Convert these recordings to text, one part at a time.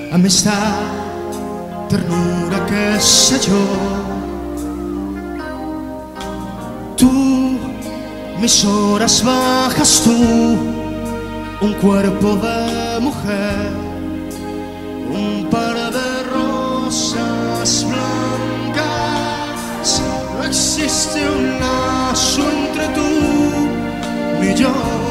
amistad, ternura, qué sé yo. Tú, mis horas bajas, tú, un cuerpo de mujer, un par de rosas blancas. No existe un lazo entre tú y yo.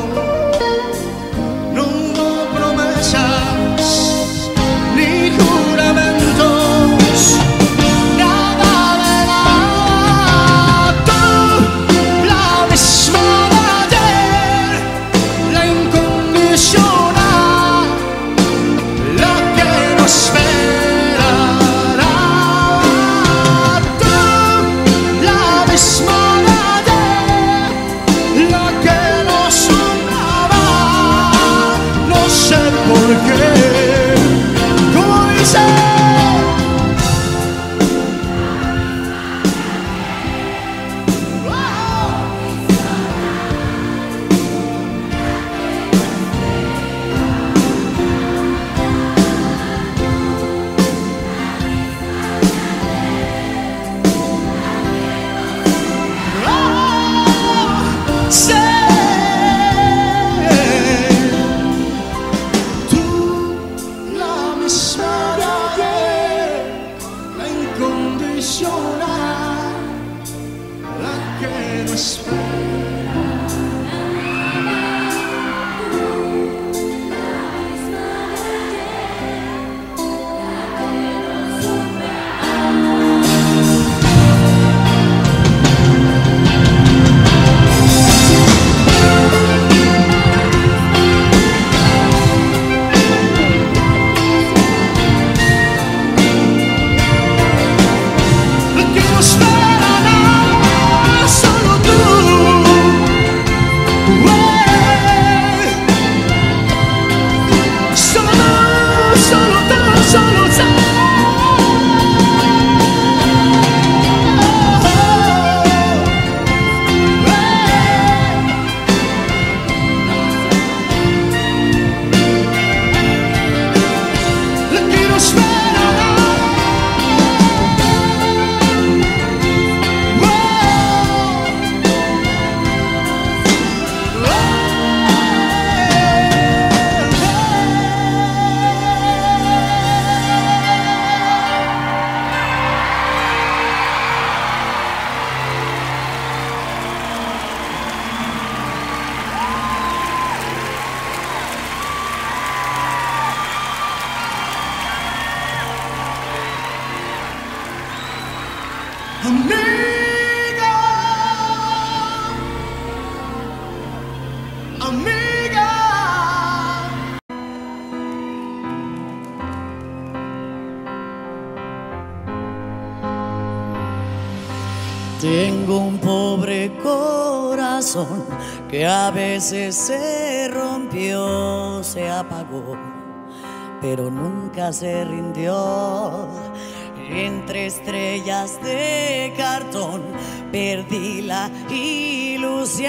No hubo promesas ni juramentos, nada de nada. Tú, la misma de ayer, la incondicional, la que no esperará. Tú, la misma de ayer, la que no sonaba. No sé por qué. ¿Cómo dice? Tú, la misma de ayer, la incondicional, la que no espera. La que no espera nada, solo tú. Solo tú, solo tú. La que no espera amiga, amiga. Tengo un pobre corazón que a veces se rompió, se apagó, pero nunca se rindió. Entre estrellas de cartón perdí la ilusión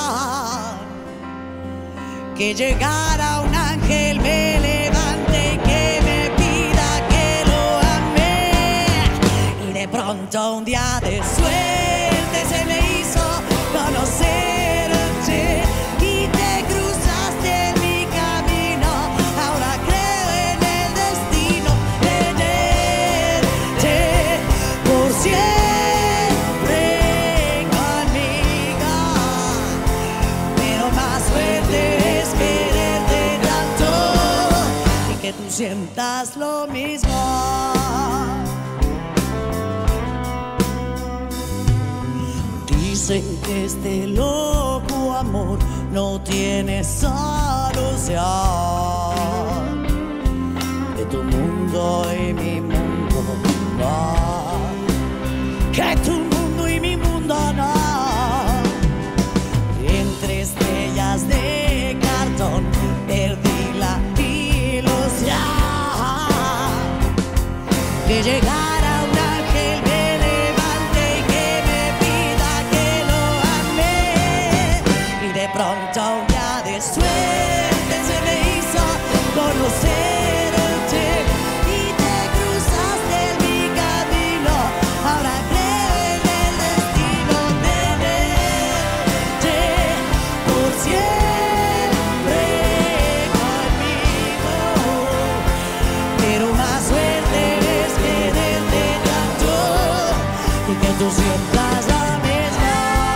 que llegara un ángel, me levante y que me pida que lo ame. Y de pronto un día de suerte se me hizo conocerte y te cruzaste en mi camino. Ahora creo en el destino de tenerte por siempre conmigo. Pero más fuerte es quererte tanto y que tú sientas lo mismo. Dicen que este loco amor no tiene solución, que tu mundo y mi mundo no, que tu mundo y mi mundo no. Entre estrellas de cartón perdí la ilusión que llegara un ángel, me levante y que me pida que lo ame. Y de pronto un día de suerte se me hizo conocerte tú sientas la misma.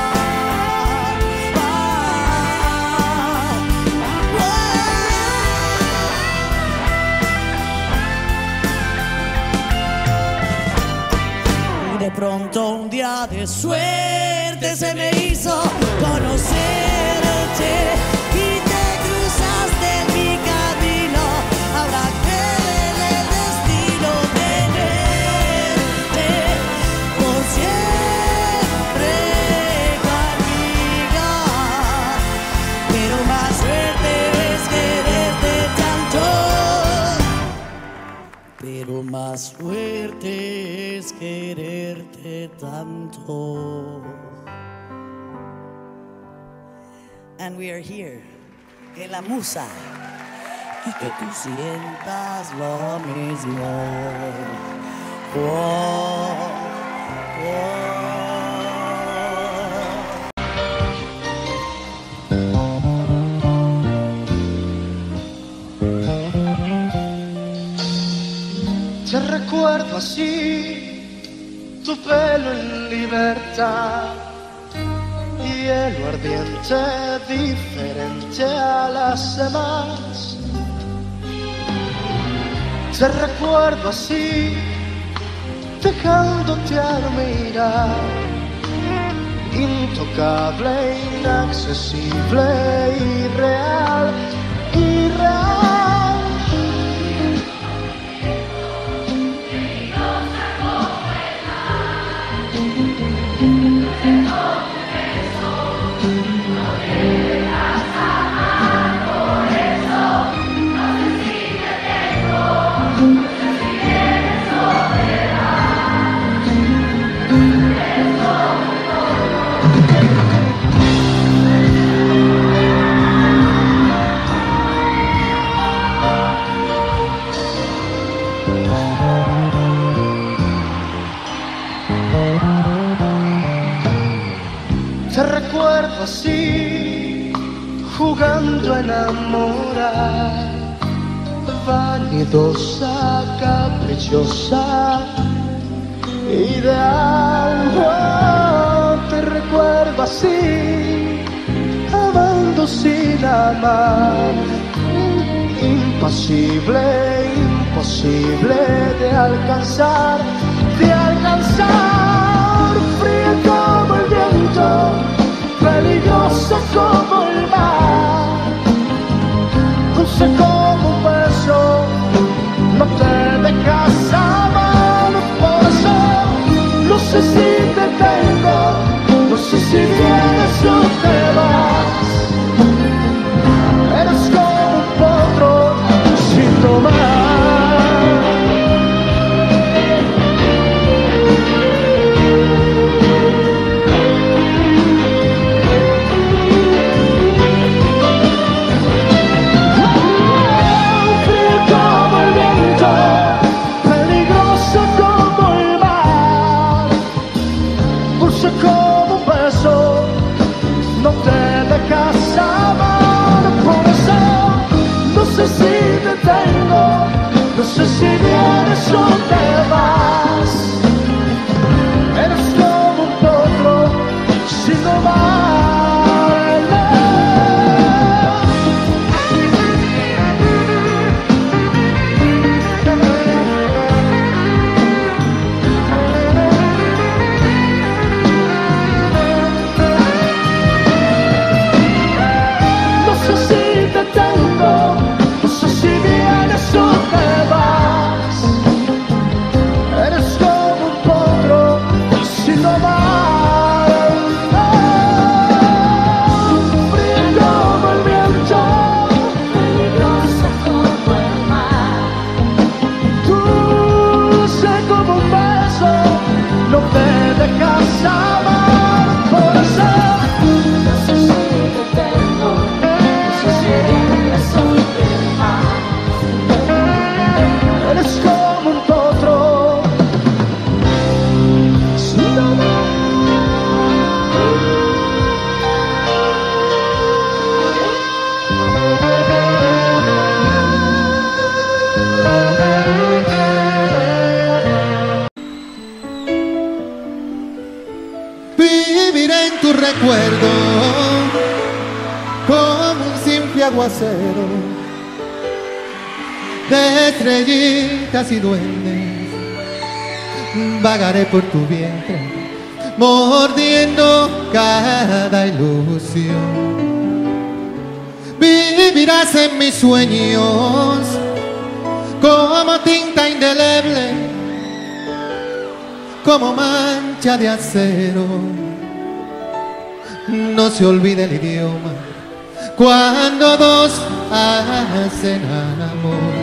Y de pronto un día de suerte se me hizo conocerte y te cruzaste en mi camino. Ahora que el destino tenerte por siempre conmigo. Pero más suerte es quererte tanto. Pero más suerte es quererte tanto. And we are here, en la musa, y que tú sientas lo mismo. Oh, oh. Te recuerdo así, tu pelo en libertad, hielo ardiente, diferente a las demás. Te recuerdo así, dejándote al mirar, intocable, inaccesible, irreal, irreal. Te recuerdo así, jugando a enamorar, vanidosa, caprichosa, ideal. Oh, te recuerdo así, amando sin amar, impasible, imposible de alcanzar, fría como el viento, peligrosa como el mar, dulce como un beso, no te dejas amar. Por eso no sé si te tengo, no sé si vienes o te vas. Eres como un potro sin tomar. Como un beso, no te dejas amar. Por eso no sé si te tengo, no sé si vienes o te vas. Eres como un potro sin domar. No sé si vienes o te vas. Eres recuerdo como un simple aguacero de estrellitas y duendes. Vagaré por tu vientre mordiendo cada ilusión. Vivirás en mis sueños como tinta indeleble, como mancha de acero. No se olvide el idioma cuando dos hacen amor.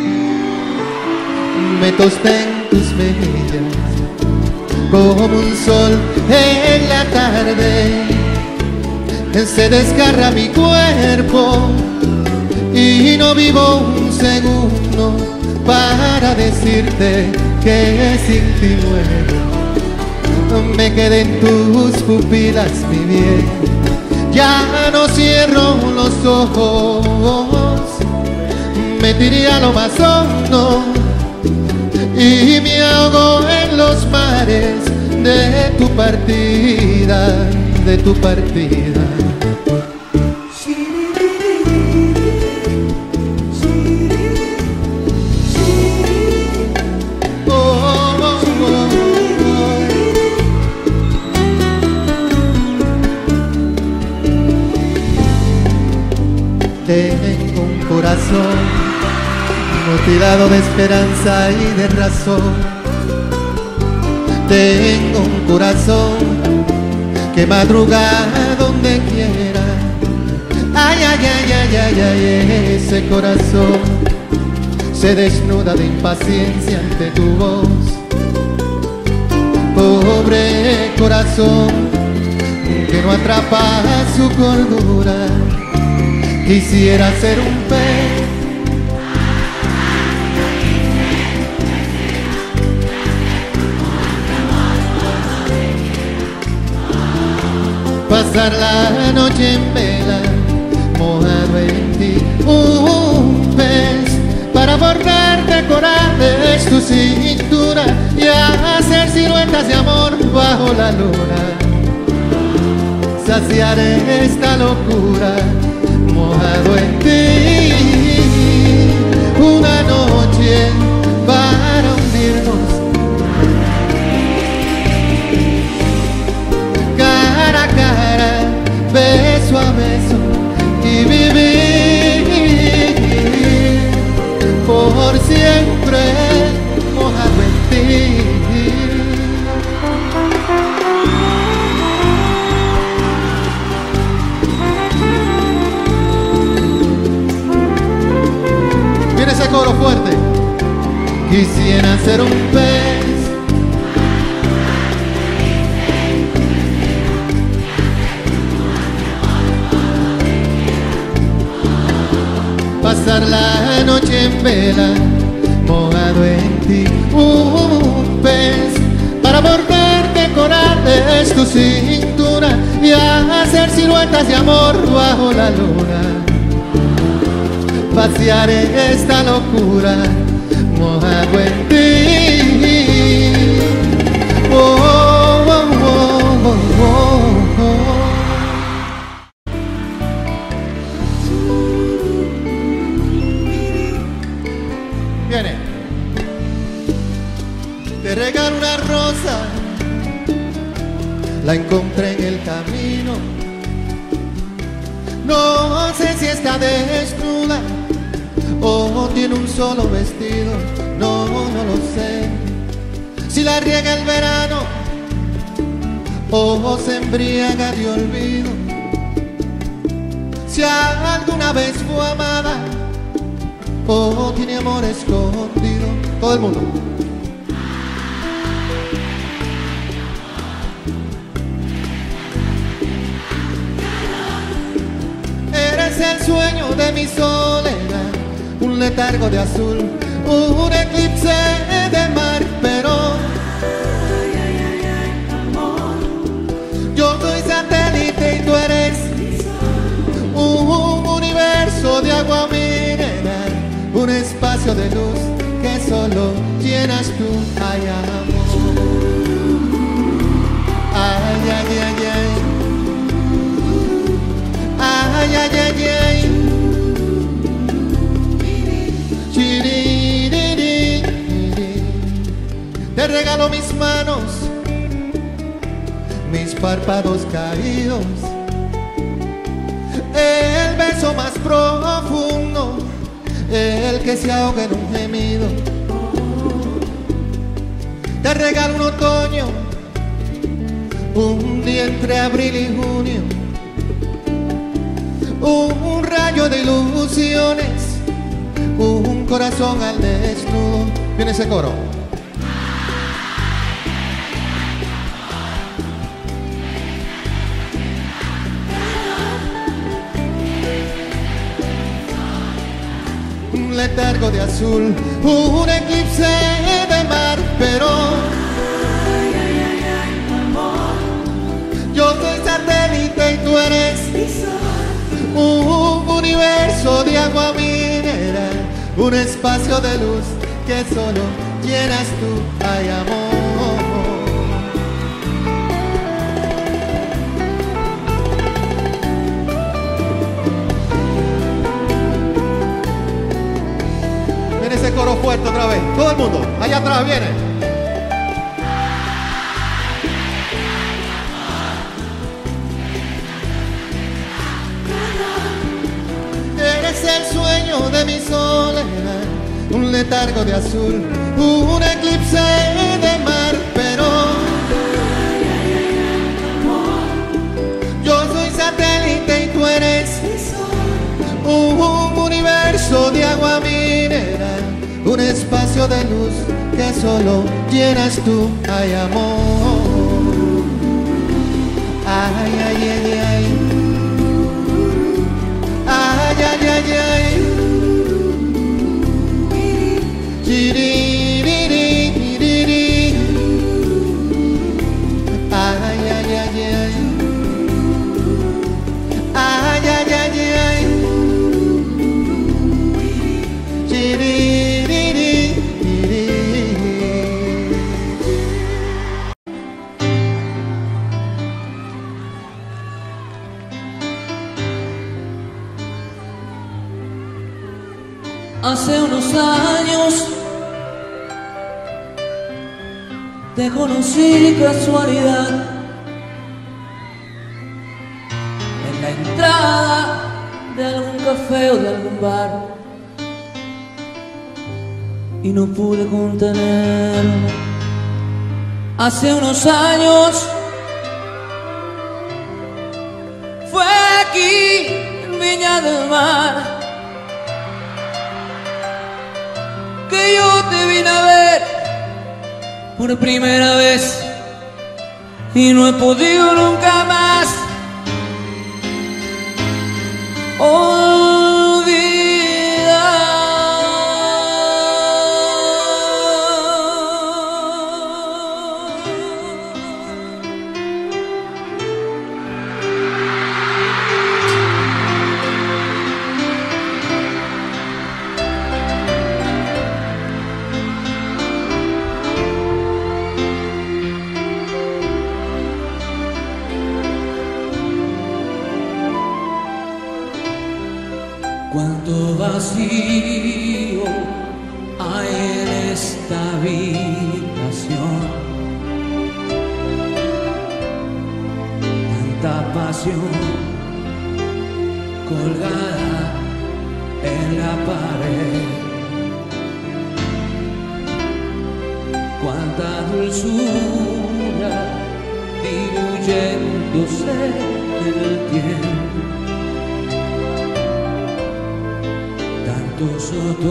Me tosté en tus mejillas como un sol en la tarde. Se desgarra mi cuerpo y no vivo un segundo para decirte que sin ti muero. Me quedé en tus pupilas, mi bien, ya no cierro los ojos. Me tiré a lo más hondo y me ahogo en los mares de tu partida, de tu partida. Tengo un corazón mutilado de esperanza y de razón. Tengo un corazón que madruga donde quiera. Ay, ay, ay, ay, ay, ay, ese corazón se desnuda de impaciencia ante tu voz. Pobre corazón que no atrapa su cordura. Quisiera ser un pez pasar la noche en vela, mojado en ti. Un pez para bordarte corales tu cintura y hacer siluetas de amor bajo la luna. Saciaré esta locura mojado en ti, una noche para hundirnos cara a cara, beso a beso y vivir por siempre mojado en ti. Ese coro fuerte. Quisiera ser un pez pasar la noche en vela, mojado en ti. Un pez para bordarte corales tu cintura y hacer siluetas de amor bajo la luna. Vaciaré esta locura mojado en ti. Oh, oh, oh, oh, oh, oh. Viene. Te regalo una rosa, la encontré en el camino. No sé si está desnuda o tiene un solo vestido, no lo sé. Si la riega el verano o se embriaga de olvido. Si alguna vez fue amada o tiene amor escondido. Todo el mundo. Eres el sueño de mi soledad, un letargo de azul, un eclipse de mar, pero yo soy satélite y tú eres un universo de agua mineral, un espacio de luz que solo llenas tú. Ay, amor, ay, ay, ay, ay. Ay, ay, ay, ay. Te regalo mis manos, mis párpados caídos, el beso más profundo, el que se ahoga en un gemido. Te regalo un otoño, un día entre abril y junio, un rayo de ilusiones, un corazón al desnudo. Viene ese coro. Un letargo de azul, un eclipse de mar, pero yo soy satélite y tú eres un universo de agua mineral, un espacio de luz que solo llenas tú, ay amor. Viene ese coro fuerte otra vez, todo el mundo, allá atrás viene. Eres el sueño de mi soledad, un letargo de azul, un eclipse de mar, pero yo soy satélite y tú eres un universo de agua mineral, un espacio de luz que solo llenas tú, ay amor. Ay, ay, ay, ay. Ay, ay, ay, ay. Chiriririri. Ay, ay, ay, ay. Ay, ay, ay, ay. Chiriririri. Hace unos años te conocí casualidad en la entrada de algún café o de algún bar y no pude contenerme. Hace unos años fue aquí en Viña del Mar que yo te vine a ver por primera vez y no he podido nunca más cuánto vacío hay en esta habitación, tanta pasión colgada en la pared, cuánta dulzura diluyéndose en el tiempo. Tantos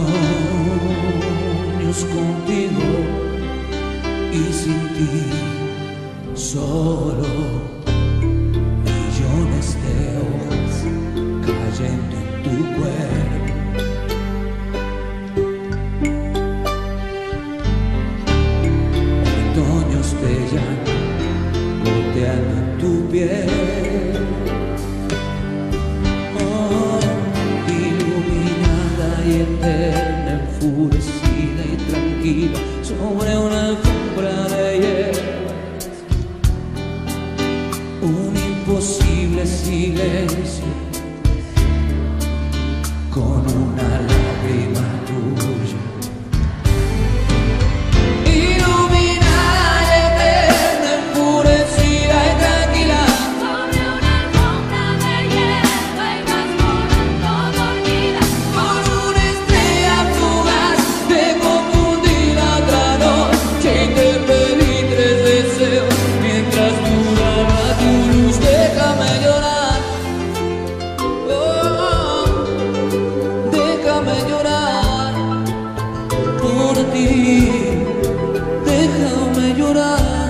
otoños contigo y sin ti solo, millones de hojas cayendo en tu cuerpo. Otoños de llanto goteando en tu piel. Y eterna, enfurecida y tranquila sobre una alfombra de hierbas, un imposible silencio una lágrima tuya. Iluminada, eterna, enfurecida y tranquila, sobre una alfombra de hierba y vas volando dormida. con una estrella fugaz te confundí la otra noche y te pedí 3 deseos mientras duraba tu luz. Déjame llorar, oh, déjame llorar por ti, déjame llorar.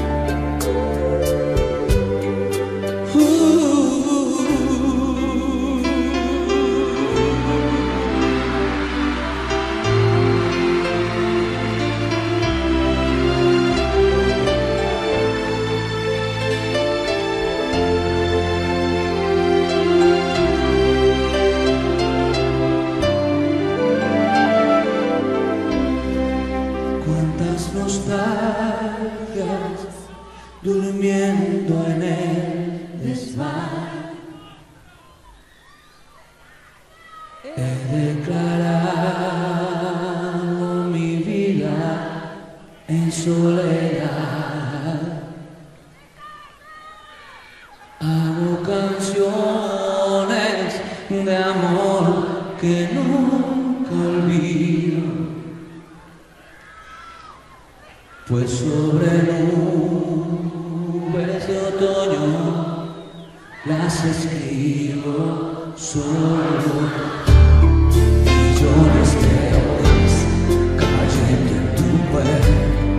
Cuántas nostalgias durmiendo en el desván. He declarado mi vida en soledad. Hago canciones de amor que nunca olvido, pues sobre nubes de otoño las escribo solo. Millones de horas cayendo en tu cuerpo.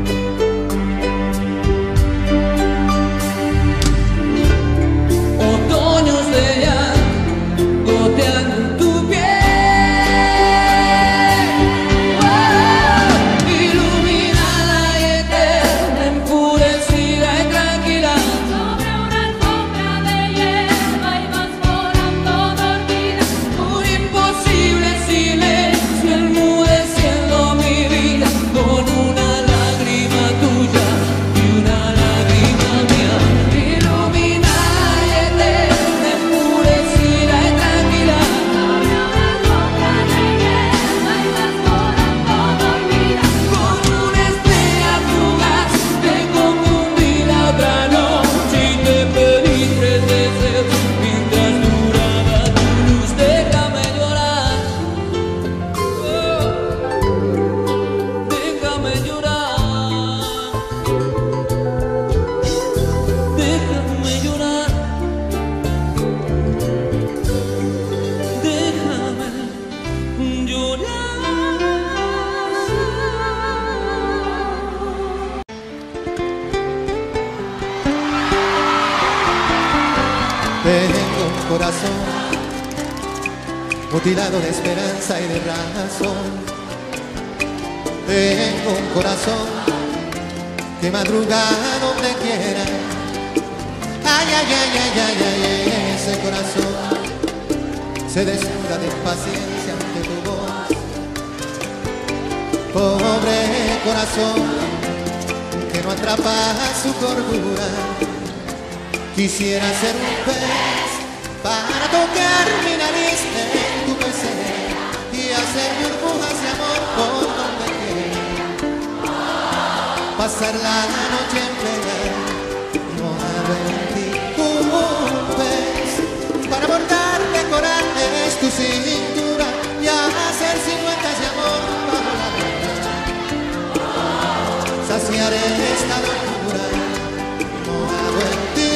Otoños de llanto goteando en tu piel. Iluminada y eterna, enfurecida y tranquila, Sobre una alfombra de hierba y vas volando dormida. un imposible silencio enmudeciendo mi vida, con una lágrima tuya y una lágrima mía. Iluminada y eterna, enfurecida y tranquila, Sobre una alfombra de hierba y vas volando dormida. con una estrella fugaz te confundí la otra noche y te pedí 3 deseos mientras duraba tu luz. Déjame llorar, oh, déjame llorar, déjame llorar, déjame llorar. Tengo un corazón mutilado de esperanza y de razón. Tengo un corazón que madruga donde quiera. Ay, ay, ay, ay, ay, ay, ese corazón se desnuda de impaciencia ante tu voz. Pobre corazón que no atrapa su cordura. Quisiera ser un pez para tocar mi nariz en tu pecera y hacer burbujas de amor por donde quiera. Pasar la noche entera mojado en ti. Un pez para bordarte corales tu cintura y hacer siluetas de amor bajo la luna. Saciaré esta locura mojado en ti.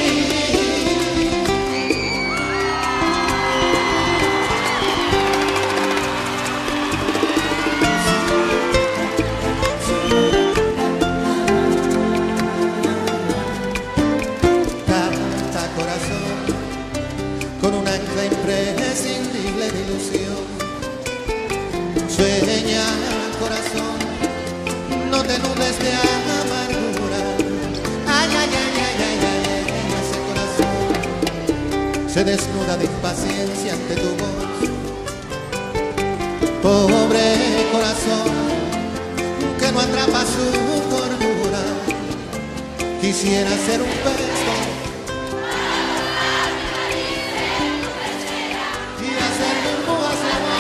Canta corazón con un ancla imprescindible de ilusión. Sueña corazón, no te nubes de amargura. Ay, ay, ay, ay, ay, ay, ay, ese corazón se desnuda de impaciencia ante tu voz. Pobre corazón que no atrapa su cordura. Quisiera ser un pez y hacer burbujas de amor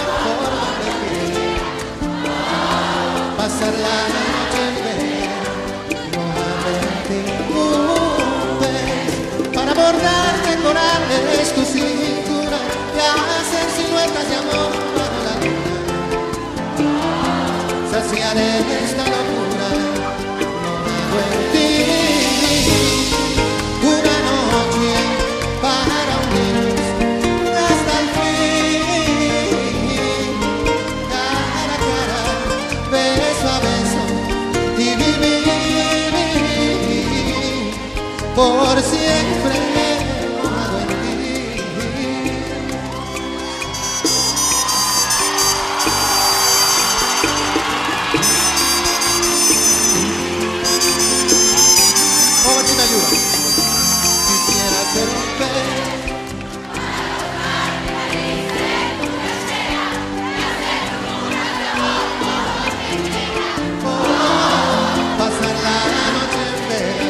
pasar la noche en vela, mojado en ti. Para bordar decorales tu cintura y hacer siluetas de amor bajo la luna. Saciaré esta locura, mojado en ti. Una noche para unirnos hasta el fin, cara a cara, beso a beso y vivir por siempre mojado en ti. Oh, si me ayuda. Quisiera ser un pez. Pasar la noche en vela,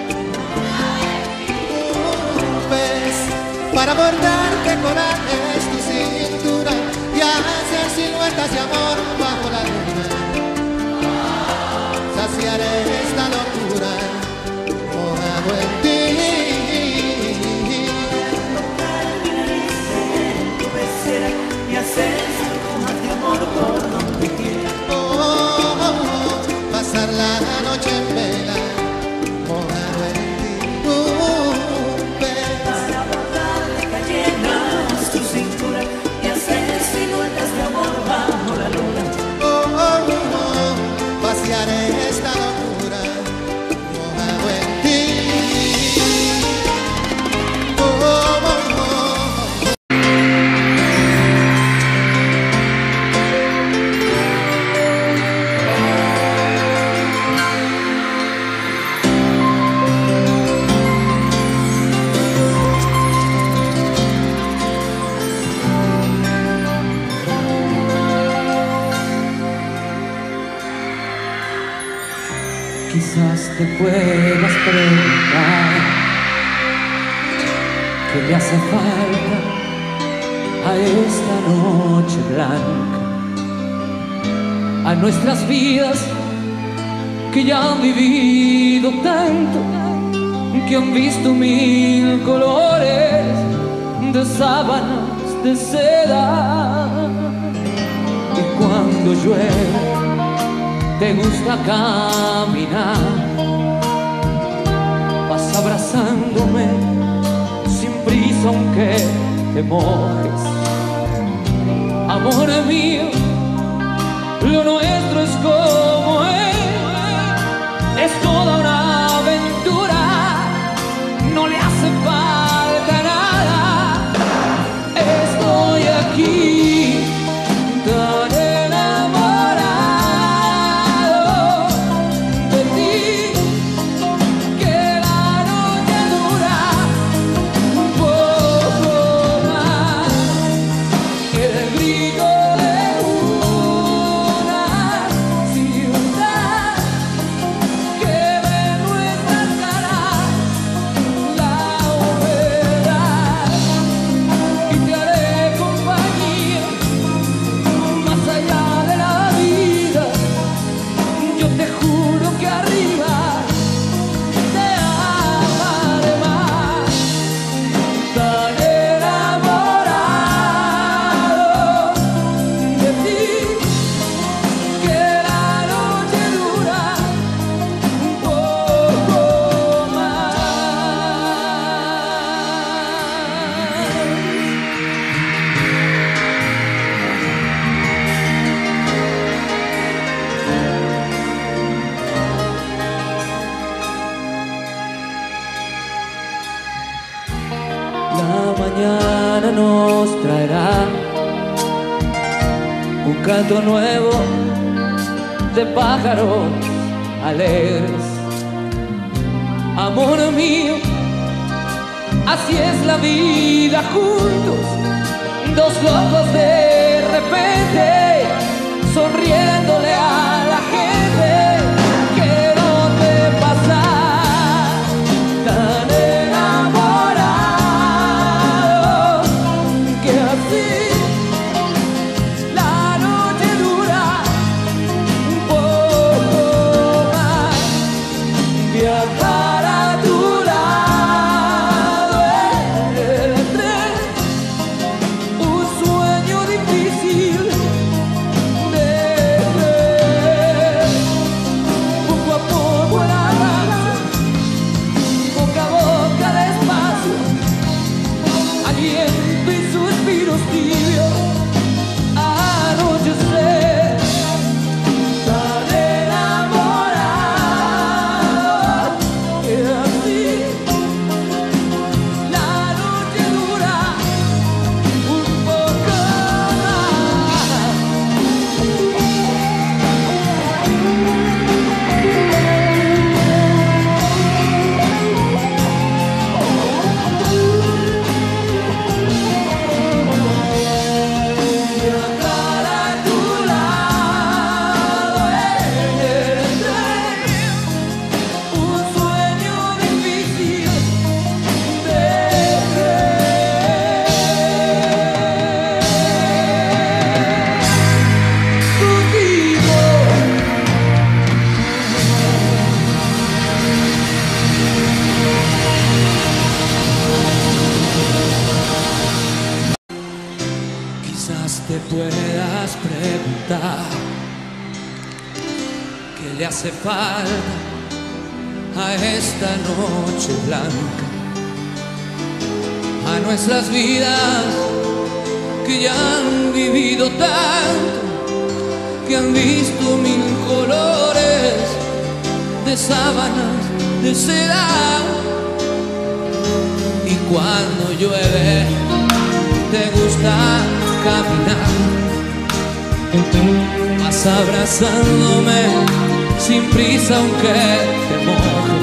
un pez para bordar decorales tu cintura y hacer siluetas de amor bajo la luna. Saciaré esta locura, mojado en ti. Y hacer burbujas de amor por donde quiera. Pasar la noche en vela, mojado en ti. Un pez Para bordar de cayenas tu cintura y hacer siluetas de amor bajo la luna. vaciaré esta locura, mojado en ti. Quizás te puedas preguntar qué le hace falta a esta noche blanca, a nuestras vidas que ya han vivido tanto, que han visto mil colores de sábanas de seda. Y cuando llueve te gusta caminar, vas abrazándome sin prisa aunque te mojes. Amor mío, lo nuestro es como es toda una aventura, no le hace falta nada. Estoy aquí tan enamorado de ti, que la noche dura un poco más que el brillo de una ciudad que ve en nuestras caras la humedad, y te haré compañía más allá de la vida. Yo te juro que arriba te amaré más, tan enamorado de ti, que la noche dura un poco más. La mañana nos traerá un canto nuevo de pájaros alegres. Amor mío, así es la vida juntos, dos locos de repente, sonriéndole a la gente. Quiero te pasar tan enamorado, que así la noche dura un poco le hace falta a esta noche blanca, a nuestras vidas que ya han vivido tanto, que han visto mil colores de sábanas de seda. Y cuando llueve te gusta caminar, vas abrazándome sin prisa aunque te mojes.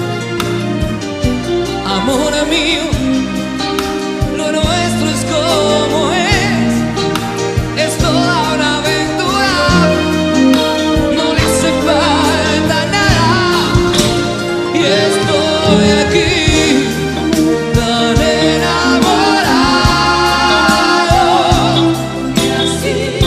Amor mío, lo nuestro es como es toda una aventura, no le hace falta nada y estoy aquí tan enamorado. Y así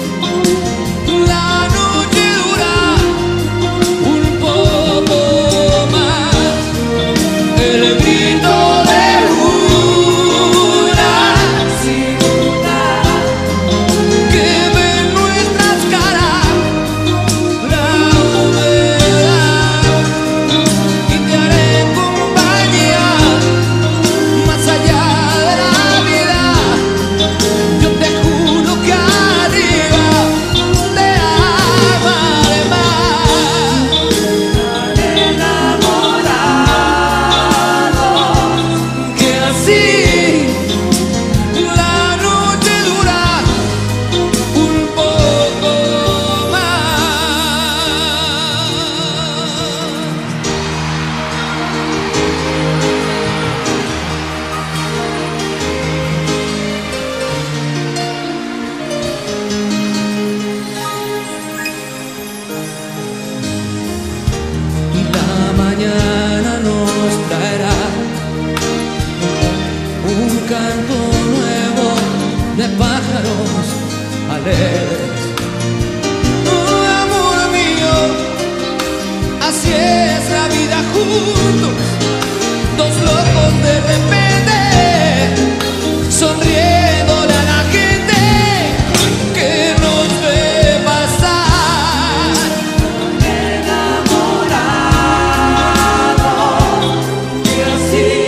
la noche dura un poco más, el grito de una ciudad que ve en nuestras caras la humedad, y te haré compañía más allá de la vida. Yo te juro que arriba te amaré más. Que así la noche dura un poco más. Y la mañana nos traerá un canto nuevo de pájaros alegres. Oh, amor mío, así es la vida juntos, dos locos de repente, sonriéndole a la gente que nos ve pasar. Y así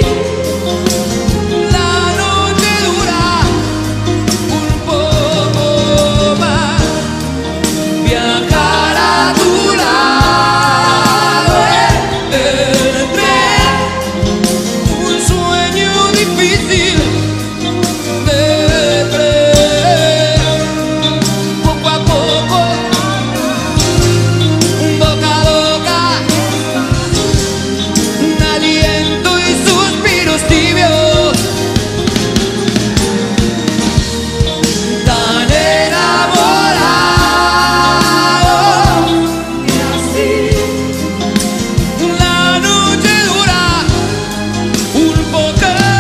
la noche dura un poco más, viajar a tu lado en el tren, un sueño difícil de creer. Poco a poco, boca a boca, un aliento y suspiros tibios, tan enamorado. Y así la noche dura un poco.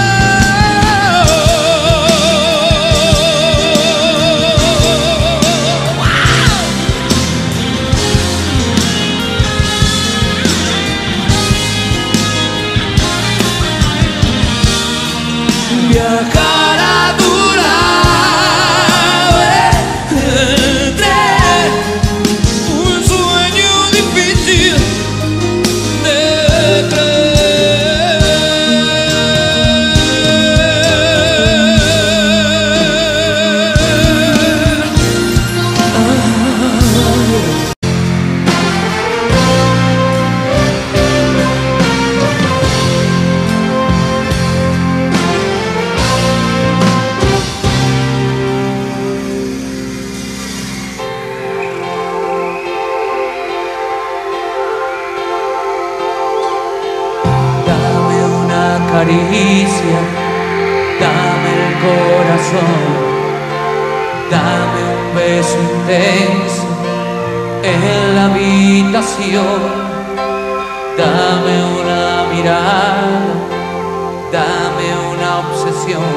Viajar a tu lado en el tren, un sueño difícil de Dame una caricia, dame el corazón, dame un beso intenso en la habitación, dame una mirada, dame una obsesión,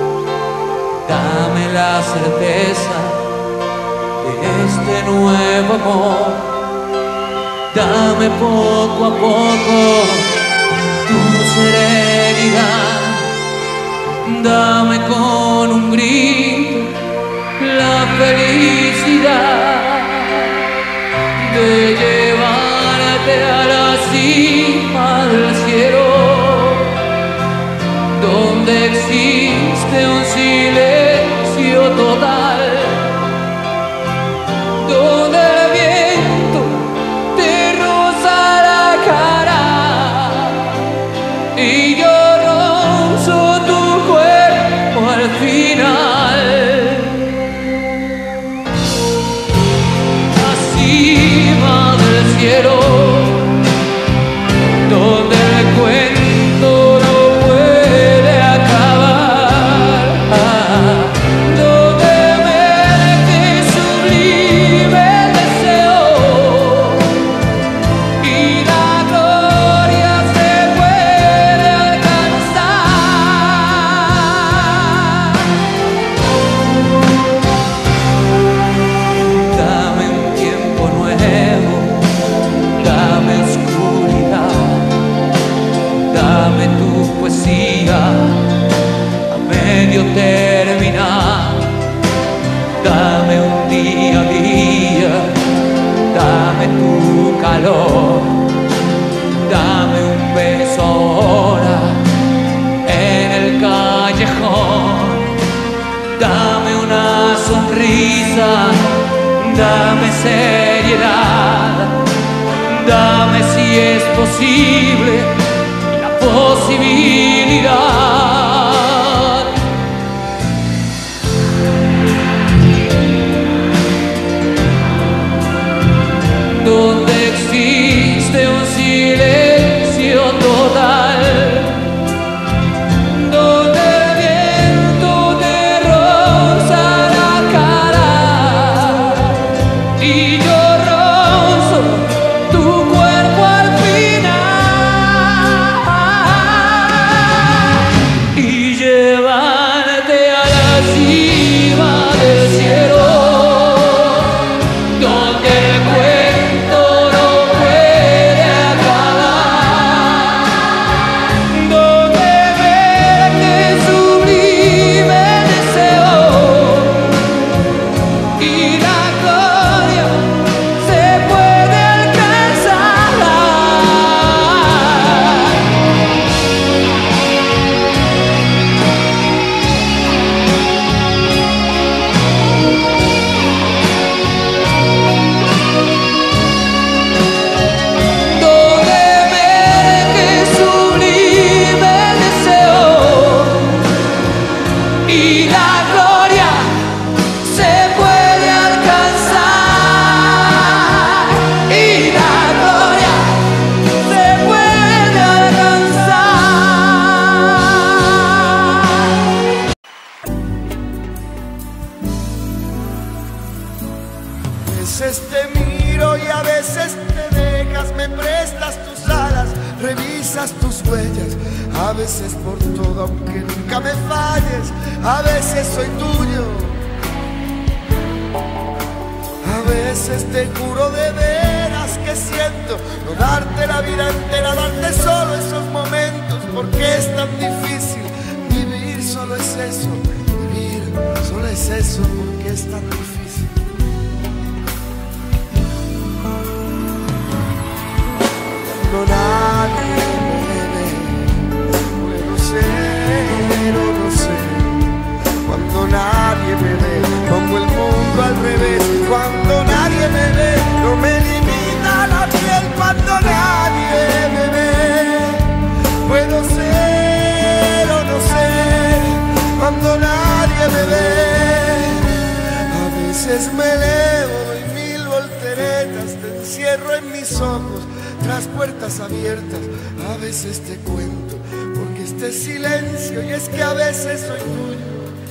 dame la certeza de este nuevo amor. Dame poco a poco tu serenidad, dame con un grito la felicidad de llevar llevarte a la cima del cielo, donde existe un silencio total, donde el viento te roza la cara y yo rozo tu cuerpo al final. La cima del cielo, donde el cuento no puede acabar, donde emerge sublime el deseo y la gloria se puede alcanzar. Dame un tiempo nuevo, dame oscuridad, dame tu poesía a medio terminar, dame un día a día, dame tu calor, dame un beso ahora en el callejón, dame una sonrisa, dame seriedad, dame si es posible la posibilidad. Donde existe un silencio total, donde el viento te roza la cara y yo rozo tu cuerpo al final, y llevarte a la cima del cielo, donde el cuento no puede acabar, donde verte sublime deseo y la gloria se puede alcanzar. Donde emerge sublime deseo y la gloria se puede alcanzar, y la gloria se puede alcanzar. A veces te miro y a veces te dejas, me prestas tus alas, revisas tus huellas, a veces por todo aunque nunca me falles, a veces soy tuyo, a veces te juro de veras que siento no darte la vida entera, darte solo esos momentos, porque es tan difícil vivir, solo es eso, vivir solo es eso, porque es tan difícil. Cuando nadie me ve, puedo ser o no ser. Cuando nadie me ve, pongo el mundo al revés. Cuando nadie me ve, no me elimina la piel. Cuando nadie me ve, puedo ser o no ser. Cuando nadie me ve, a veces me elevo, doy 1000 volteretas, te encierro en mis ojos tras puertas abiertas, a veces te cuento, porque este silencio, y es que a veces soy tuyo.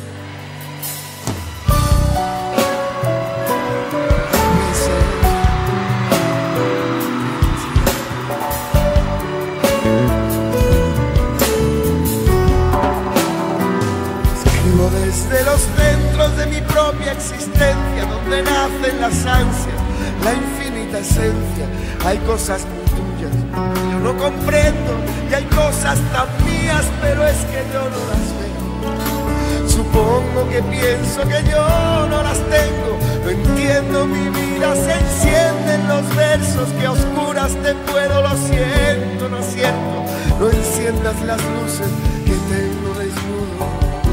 Escribo desde los centros de mi propia existencia, donde nacen las ansias, la infinita esencia. Hay cosas muy tuyas que yo no comprendo, y hay cosas tan mías, pero es que yo no las veo. Supongo que pienso que yo no las tengo, no entiendo mi vida, se encienden los versos que a oscuras más te puedo, lo siento, no es cierto. No enciendas las luces que tengo desnudo.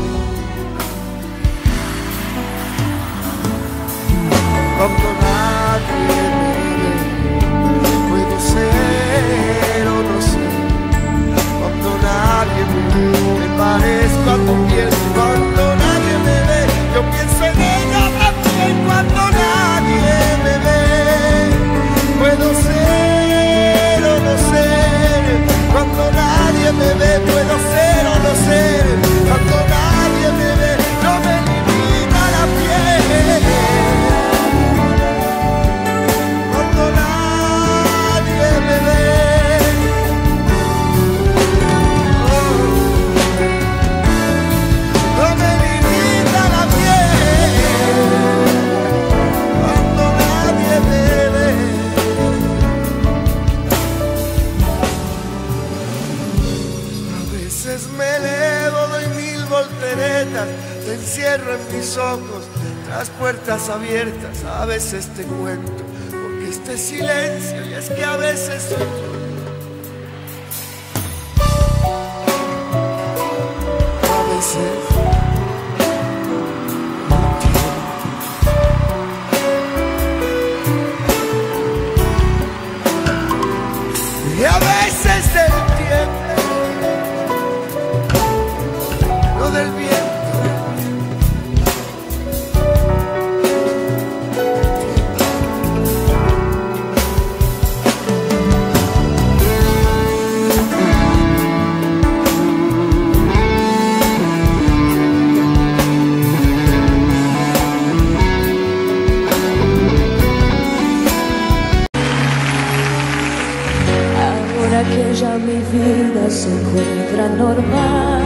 Cuando nadie me ve, puedo ser o no ser. Cuando nadie me ve, me parezco a tu piel. Cuando nadie me ve, yo pienso en ella también. Cuando nadie me ve, puedo ser o no ser. Cuando nadie me ve, puedo ser o no ser. Cuando nadie me ve, no me limita la piel. Cuando nadie me ve, no me limita la piel. Cuando nadie me ve. A veces me elevo, doy 1000 volteretas, te encierro en mis ojos, tras puertas abiertas. A veces te cuento, porque este silencio, y es que a veces soy yo. A veces y a veces del tiempo, no del viento. Ahora que ya mi vida se encuentra normal,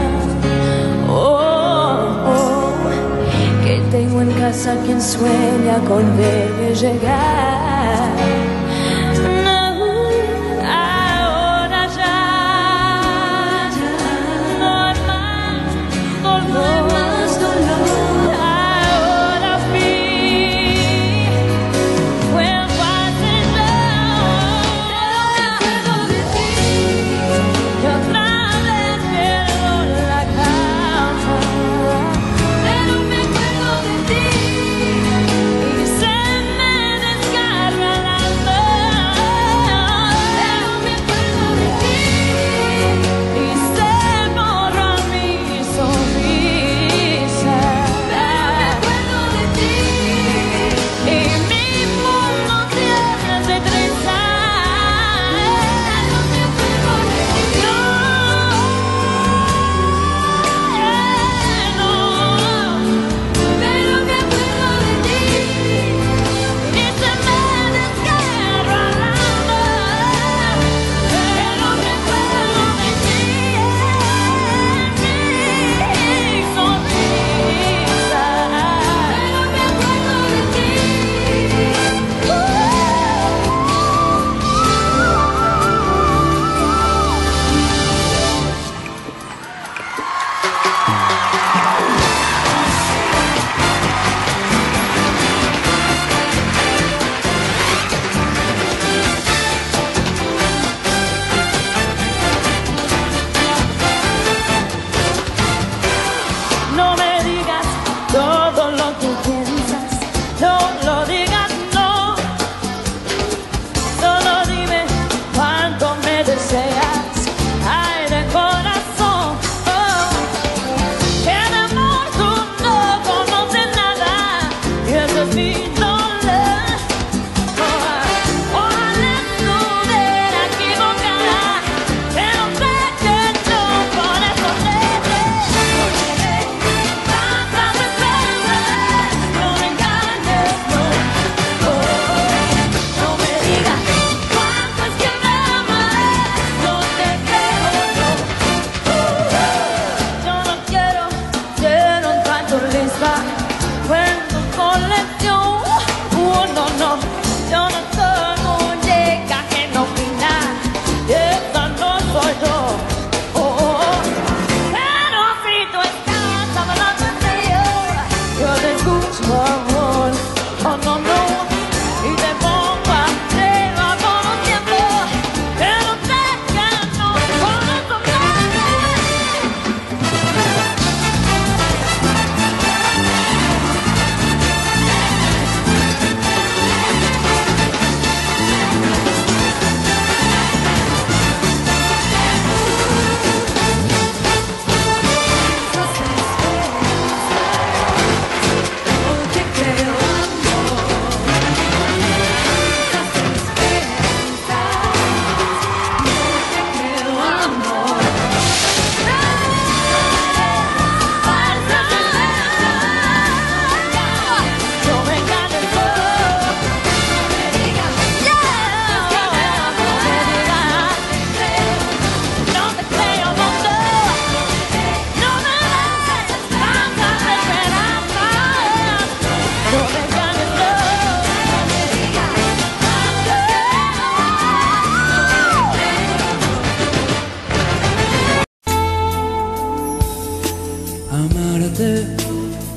que tengo en casa quien sueña con verme llegar. No, ahora ya no hay más dolor. Ahora fin vuelvo a y otra vez pierdo la calma, pero me acuerdo de ti y se me desgarra la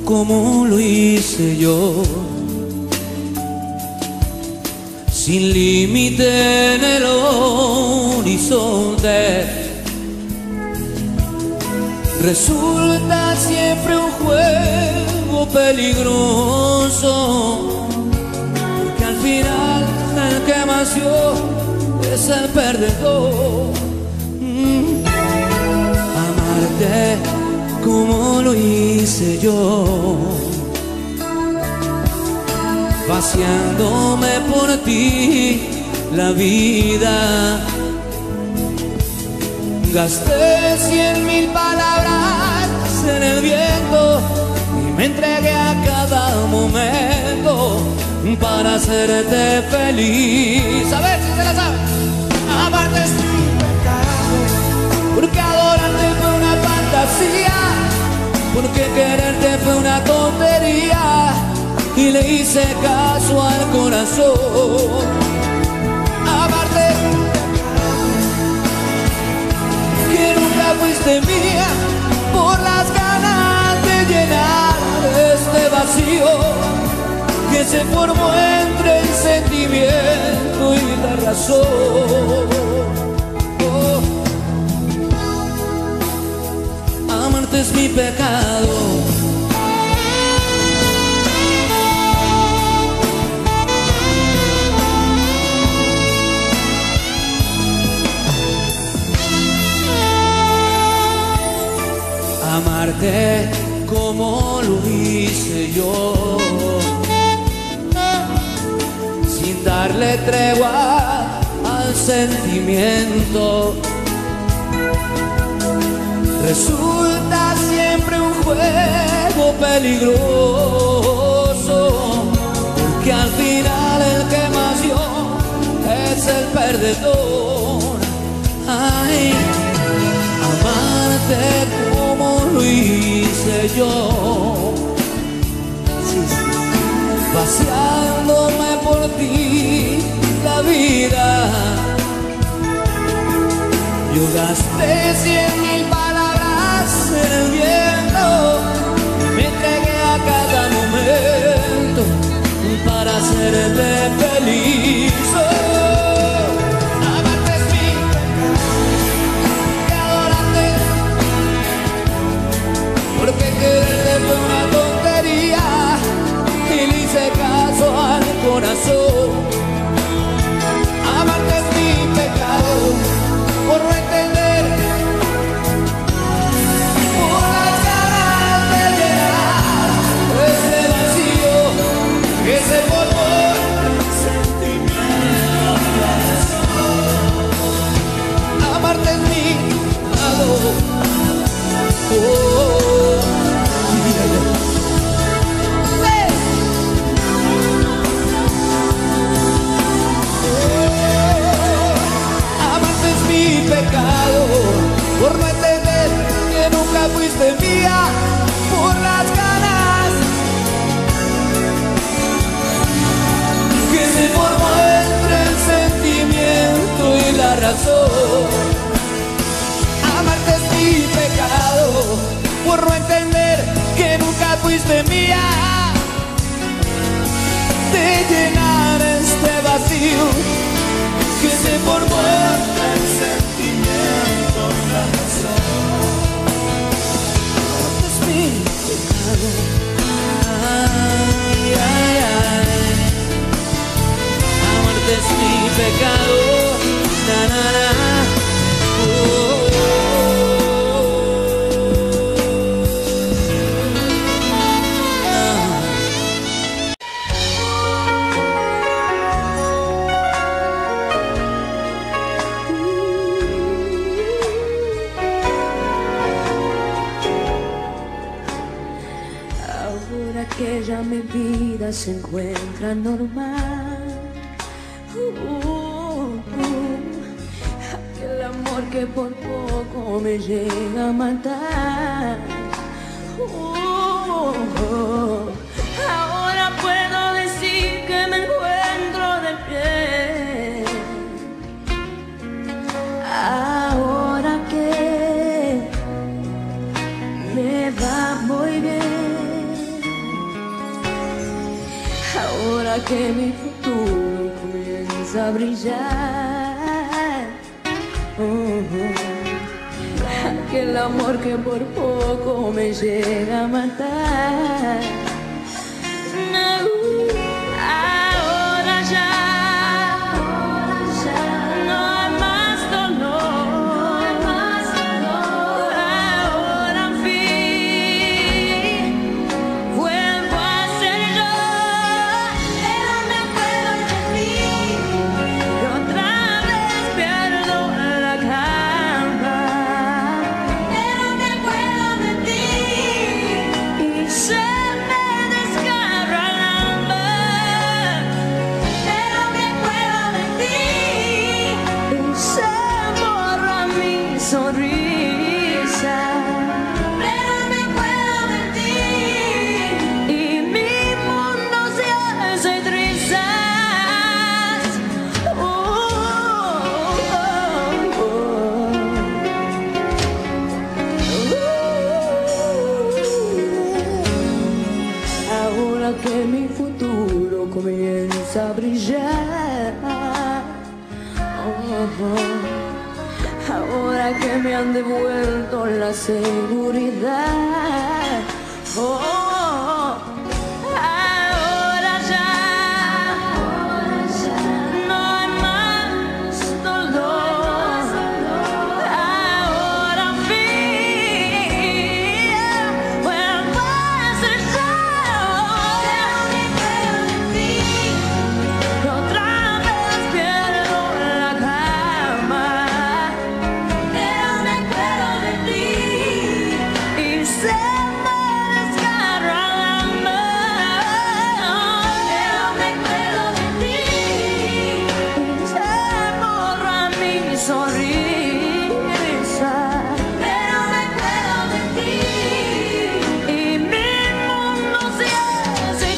como lo hice yo, sin límite en el horizonte. Resulta siempre un juego peligroso, porque al final el que más dio es el perdedor. Amarte como lo hice yo, vaciándome por ti la vida. Gasté 100,000 palabras en el viento y me entregué a cada momento para hacerte feliz. A ver si se la saben. Amarte es mi pecado, porque adorarte fue una fantasía, porque quererte fue una tontería y le hice caso al corazón. Amarte es mi pecado, que nunca fuiste mía, por las ganas de llenar este vacío que se formó entre el sentimiento y la razón. Oh. Amarte es mi pecado. Amarte como lo hice yo, sin darle tregua al sentimiento. Resulta siempre un juego peligroso, porque al final el que más dio es el perdedor. Ay, amarte como lo hice yo, vaciándome por ti la vida. Yo gasté 100,000 palabras en el viento, me entregué a cada momento para hacerte feliz. Oh, amarte es mi pecado, que adorarte, porque quererte fue una tontería y le hice caso al corazón. Amarte es mi pecado, por no entender, por las ganas de llenar ese vacío que se formó en el sentimiento de la razón. Amarte es mi pecado. Oh, yeah, yeah. Pecado, por no entender que nunca fuiste mía, por las ganas que se formó entre el sentimiento y la razón. Amarte es mi pecado, por no entender que nunca fuiste mía, de llenar este vacío que se formó entre el sentimiento y la razón. Amarte es mi pecado. Ay, ay, ay. Amarte es mi pecado. Na, na, na. Oh, oh, que ya mi vida se encuentra normal. Aquel amor que por poco me llega a matar. Ahora puedo decir que me encuentro de pie. Ahora que me va muy bien. que mi futuro comienza a brillar. Aquel amor que por poco me llega a matar. Ahora ya no hay más dolor. Ahora en fin vuelvo a ser yo. Pero me acuerdo de ti y otra vez pierdo la calma. Pero me acuerdo de ti y se me desgarra el alma. Pero me acuerdo de ti y se borra mi sonrisa. Pero me acuerdo de ti y mi mundo se hace trizas. Ahora que mi futuro comienza a brillar. Ahora que me han devuelto la seguridad. Ahora ya no hay más dolor. Ahora en fin vuelvo a ser yo. Pero me acuerdo de ti y otra vez pierdo la calma. Pero me acuerdo de ti y se me desgarra el alma. Pero me acuerdo de ti y se borra mi sonrisa. Pero me acuerdo de ti y mi mundo se hace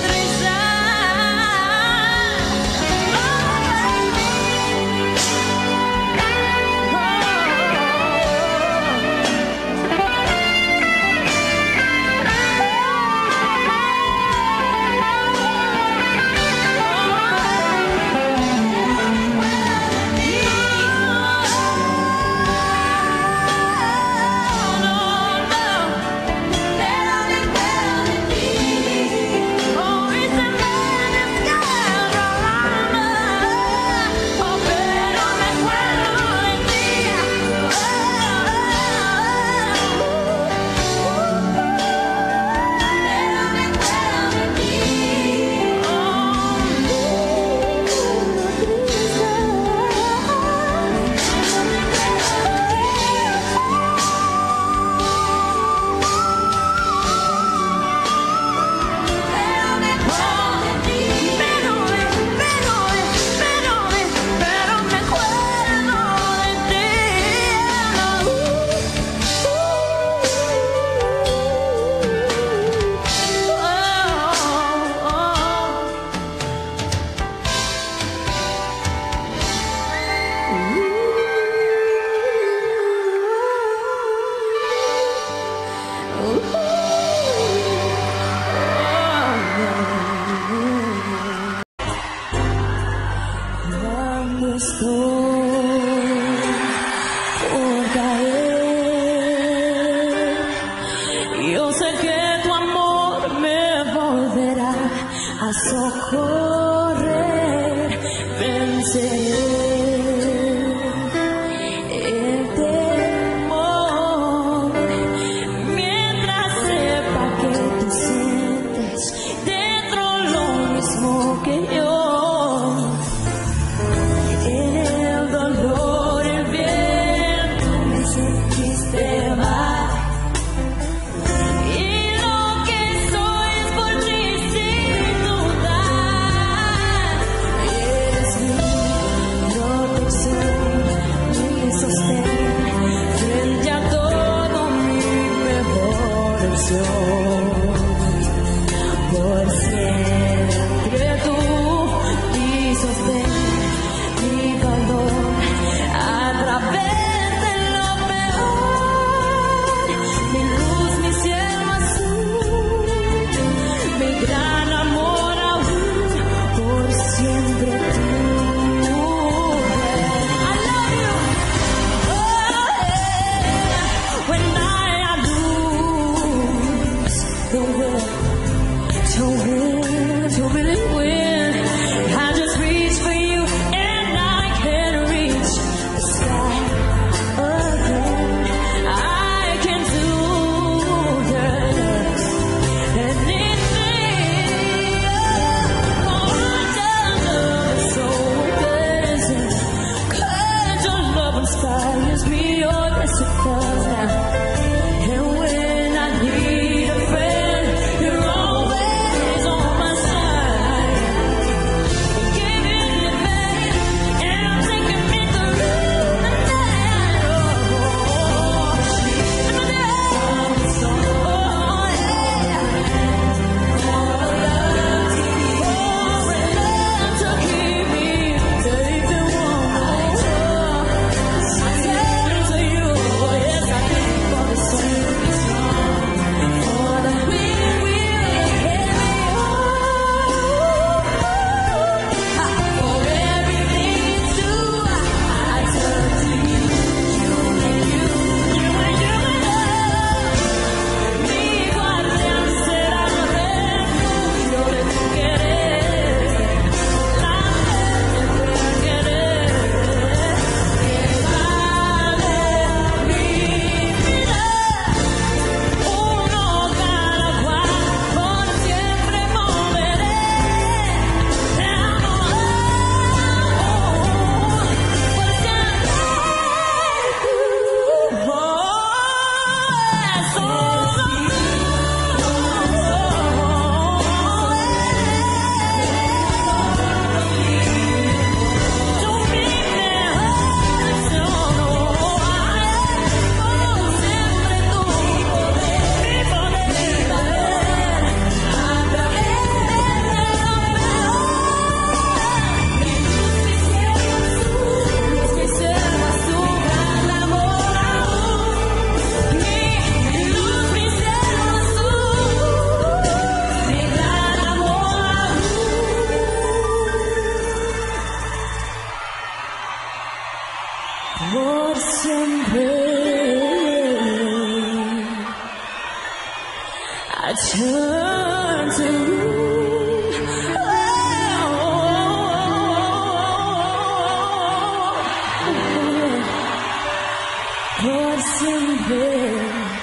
¿Dónde estoy por caer? Yo sé que tu amor me volverá a socorrer. Venceré el temor mientras sepa que tú sientes dentro lo mismo que yo. En el dolor, el viento me sentiste mal. Y lo que soy es por ti sin dudar. por siempre. I turn to you. Por siempre.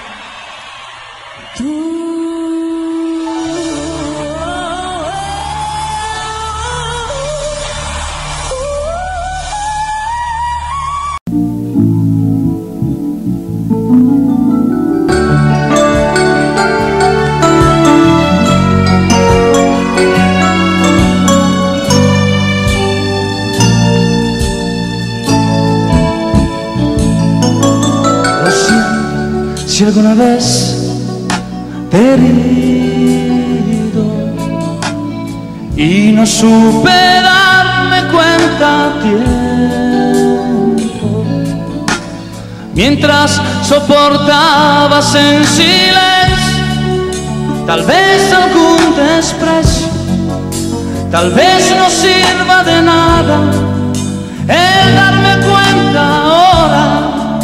Si alguna vez te he herido y no supe darme cuenta a tiempo, mientras soportabas en silencio, tal vez algún desprecio, tal vez no sirva de nada el darme cuenta ahora.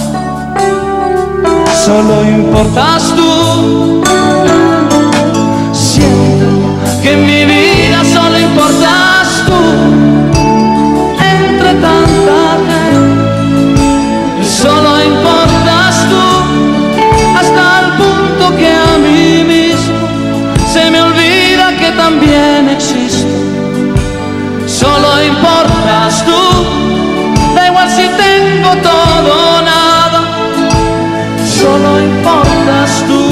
Solo importas tú. Siento que en mi vida solo importas tú. Entre tanta gente, solo importas tú. Hasta el punto que a mí mismo se me olvida que también existo. Solo importas tú. Da igual si tengo todo o nada. Solo importas tú.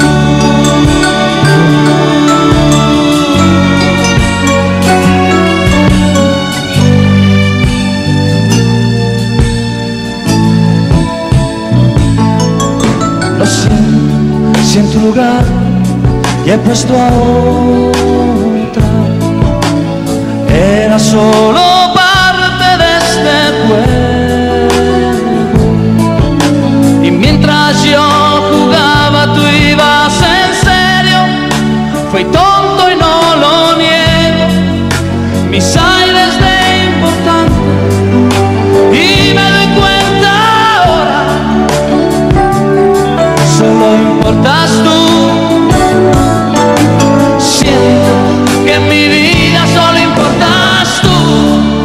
Lo siento, si en tu lugar ya he puesto a otra, era solo parte de este juego. Y mientras yo jugaba, tú ibas en serio. Fui tonto y no lo niego. Mis aires de importante, y me doy cuenta ahora. Solo importas tú. Siento que en mi vida solo importas tú.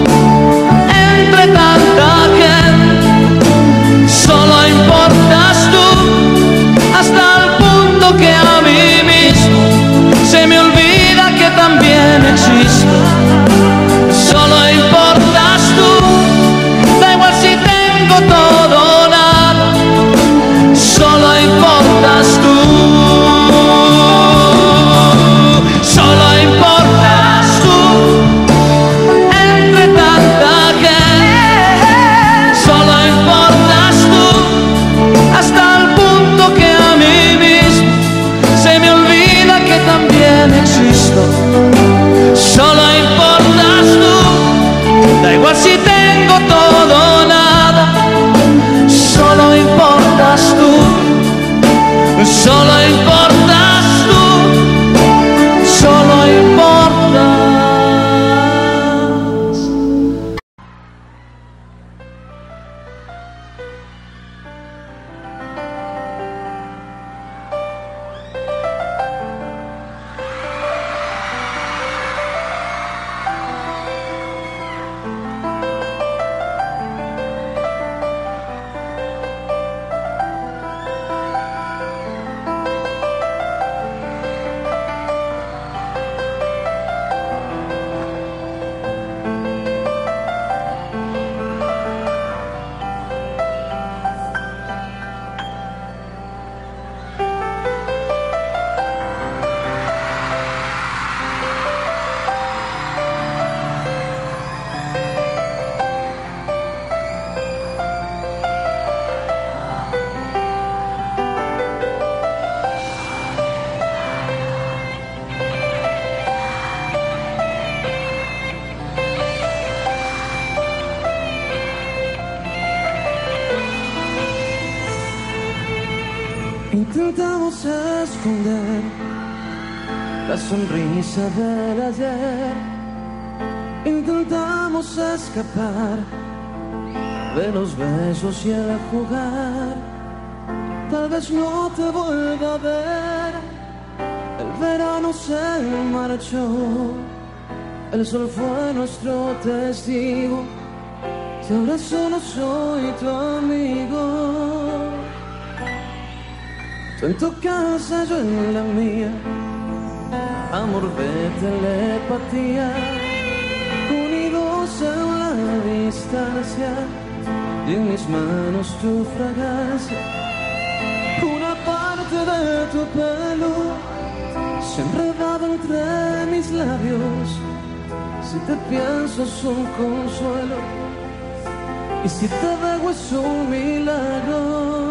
Intentamos esconder la sonrisa del ayer. Intentamos escapar de los besos y el jugar. Tal vez no te vuelva a ver. El verano se marchó. El sol fue nuestro testigo. Y ahora solo soy tu amigo. Tú en tu casa, yo en la mía. Amor de telepatía. Unidos en la distancia. Y en mis manos tu fragancia. Una parte de tu pelo se enredaba entre mis labios. Si te pienso es un consuelo. Y si te veo es un milagro.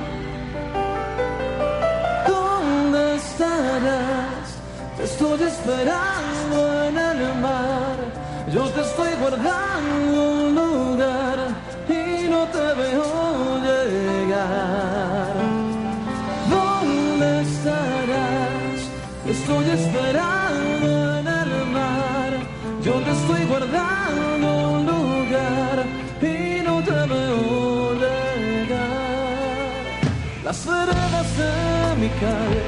¿Dónde estarás? Te estoy esperando en el mar. Yo te estoy guardando un lugar y no te veo llegar. ¿Dónde estarás? Te estoy esperando en el mar. Yo te estoy guardando un lugar y no te veo llegar. Las veredas de mi calle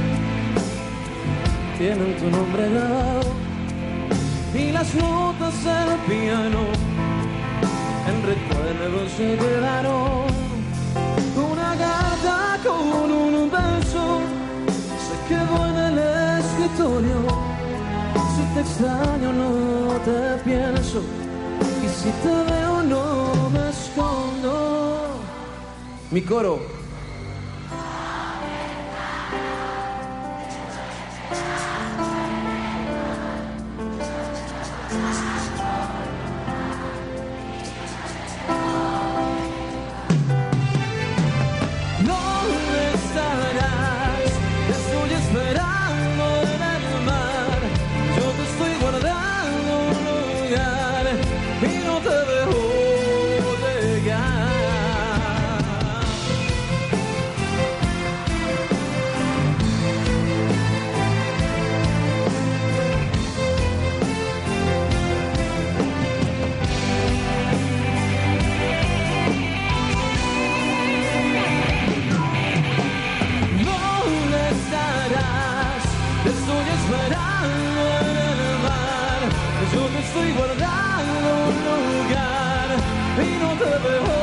tienen tu nombre grabado y las notas del piano en recuerdo se quedaron. Una carta con un beso se quedó en el escritorio. Si te extraño no te pienso y si te veo no me escondo. Mi coro. ¿Dónde estarás? Te estoy esperando en el mar. Yo te estoy guardando un lugar y no te dejo llegar. ¿Dónde estarás? Te estoy esperando en el mar. Yo te estoy guardando un lugar y no te veo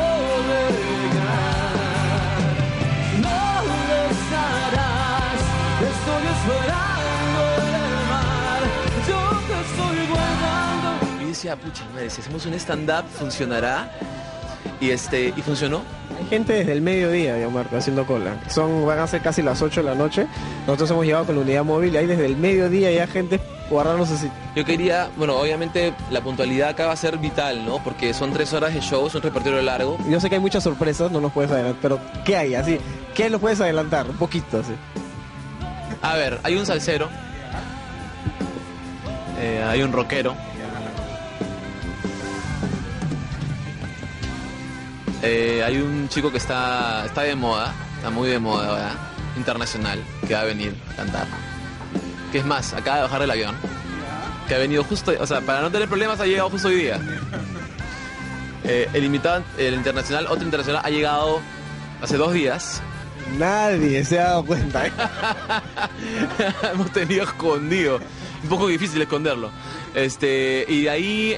llegar. ¿Dónde estarás? Te estoy esperando en el mar. Yo te estoy guardando. Y decía, pucha madre, si hacemos un stand-up, ¿funcionará? Y funcionó. Hay gente desde el mediodía, ya Marco, haciendo cola. Van a ser casi las 8 de la noche. Nosotros hemos llegado con la unidad móvil y hay desde el mediodía ya gente guardándose así. Yo quería, bueno, obviamente la puntualidad acá va a ser vital, ¿no? Porque son 3 horas de show, es un repertorio largo. Yo sé que hay muchas sorpresas, no nos puedes adelantar, pero ¿qué hay? Así, ¿qué nos puedes adelantar? Un poquito, así. A ver, hay un salsero, hay un rockero, hay un chico que está de moda, está muy de moda ahora, internacional, que va a venir a cantar. Que es más, acaba de bajar del avión, que ha venido justo, o sea, para no tener problemas ha llegado justo hoy día. El invitado, el internacional, otro internacional, ha llegado hace 2 días. Nadie se ha dado cuenta, ¿eh? Hemos tenido escondido, un poco difícil esconderlo. Y de ahí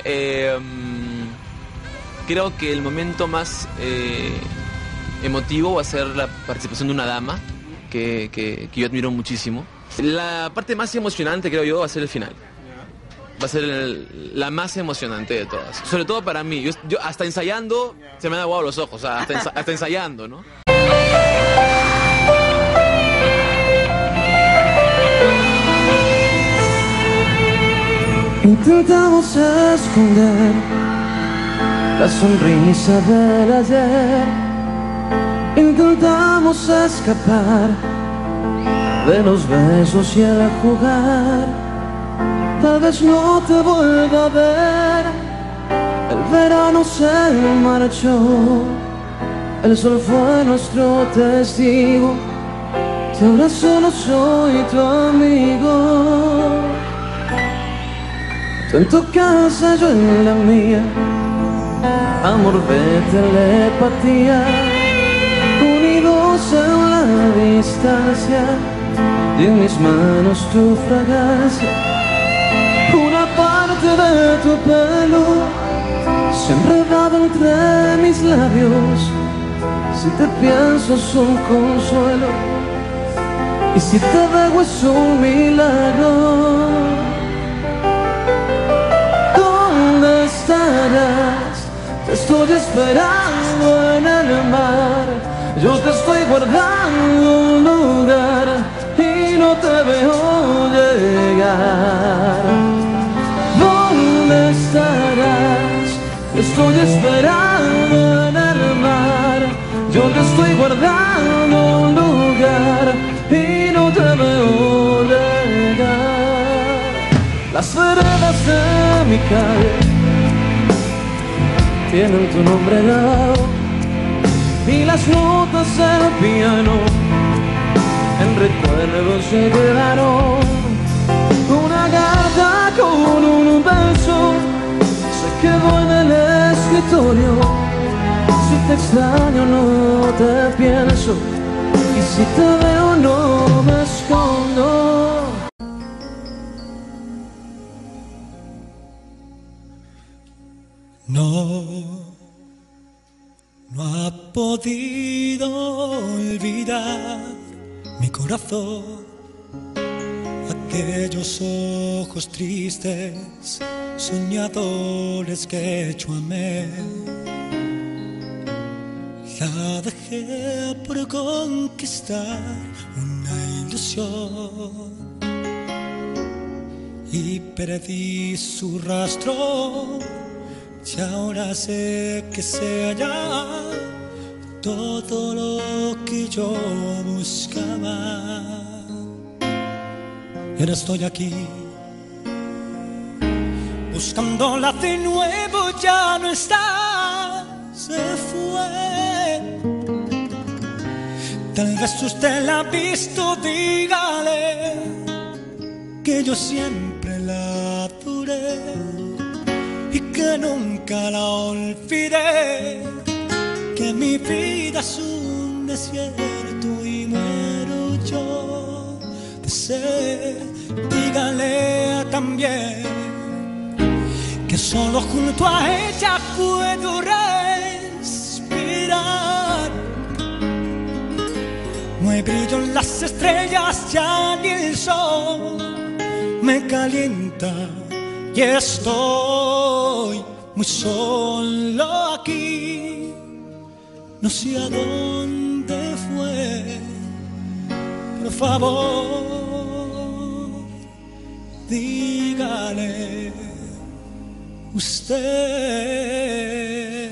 creo que el momento más emotivo va a ser la participación de una dama que yo admiro muchísimo. La parte más emocionante, creo yo, va a ser el final. Va a ser la más emocionante de todas. Sobre todo para mí. Yo hasta ensayando se me han aguado los ojos. O sea, hasta ensayando, ¿no? Intentamos esconder la sonrisa del ayer. Intentamos escapar de los besos y el jugar. Tal vez no te vuelva a ver. El verano se marchó. El sol fue nuestro testigo. que ahora solo soy tu amigo. Tú en tu casa, yo en la mía, amor de telepatía, unidos en la distancia, y en mis manos tu fragancia. Una parte de tu pelo se ha enredado entre mis labios. Si te pienso es un consuelo, y si te dejo es un milagro. ¿Dónde estarás? Te estoy esperando en el mar. Yo te estoy guardando un lugar y no te veo llegar. ¿Dónde estarás? Te estoy esperando en el mar. Yo te estoy guardando un lugar y no te veo llegar. Las veredas de mi calle tienen tu nombre grabado, y las notas del piano en recuerdos se quedaron. Una carta con un beso se quedó en el escritorio. Si te extraño no te pienso, y si te veo no me escondo. No ha podido olvidar mi corazón aquellos ojos tristes, soñadores que yo amé. La dejé por conquistar una ilusión y perdí su rastro. Y ahora sé que se halla todo lo que yo buscaba. Y ahora estoy aquí buscándola de nuevo, ya no está, se fue. Tal vez usted la ha visto, dígale que yo siempre la adoré y que nunca la olvidé, que mi vida es un desierto y muero yo de sed. Dígale también que solo junto a ella puedo respirar. No hay brillo en las estrellas, ya ni el sol me calienta y estoy muy solo aquí. No sé a dónde fue, por favor, dígale usted.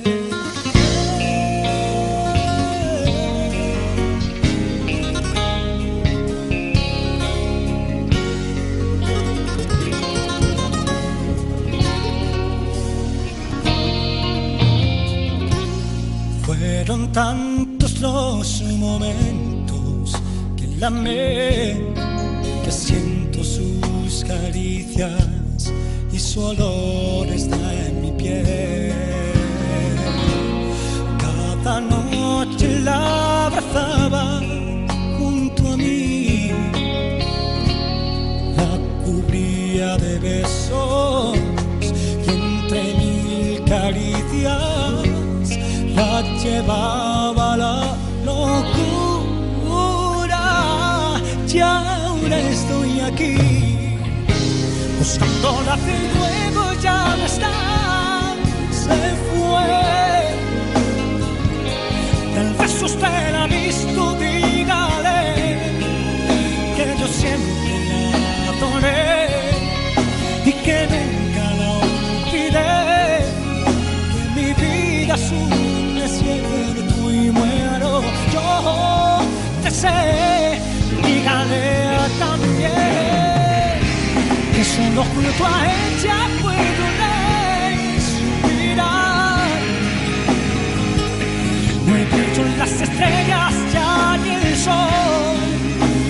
Fueron tantos los momentos que la amé, que siento sus caricias y su olor está en mi piel. Cada noche la abrazaba junto a mí, la cubría de besos y entre mil caricias la llevaba a la locura. Y ahora estoy aquí buscándola de nuevo, ya no está, se fue. Tal vez usted la ha visto, dígale que yo siempre la adoré y que nunca la olvidé, que mi vida es un desierto y muero yo de sed. Dígale también que solo junto a ella puedo respirar. No hay brillo en las estrellas, ya ni el sol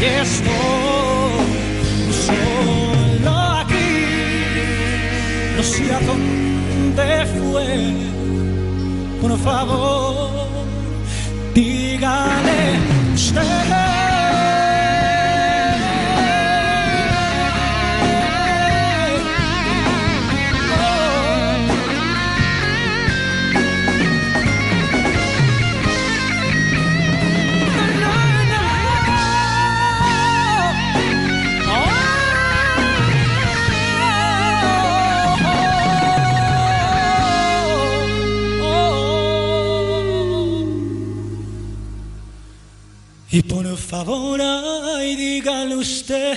y estoy solo aquí. No sé a dónde fue, por favor, dígale usted. Y por favor, ay, dígale usted.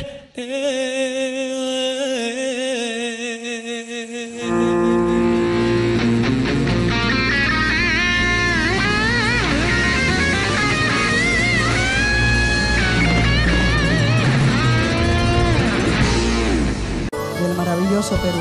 Del maravilloso Perú.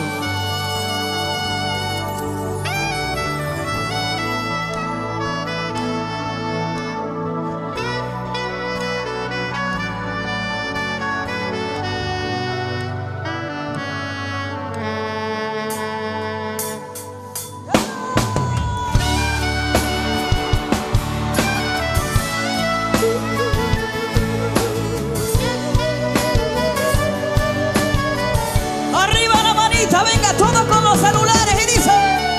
Arriba la manita, venga todos con los celulares y dice.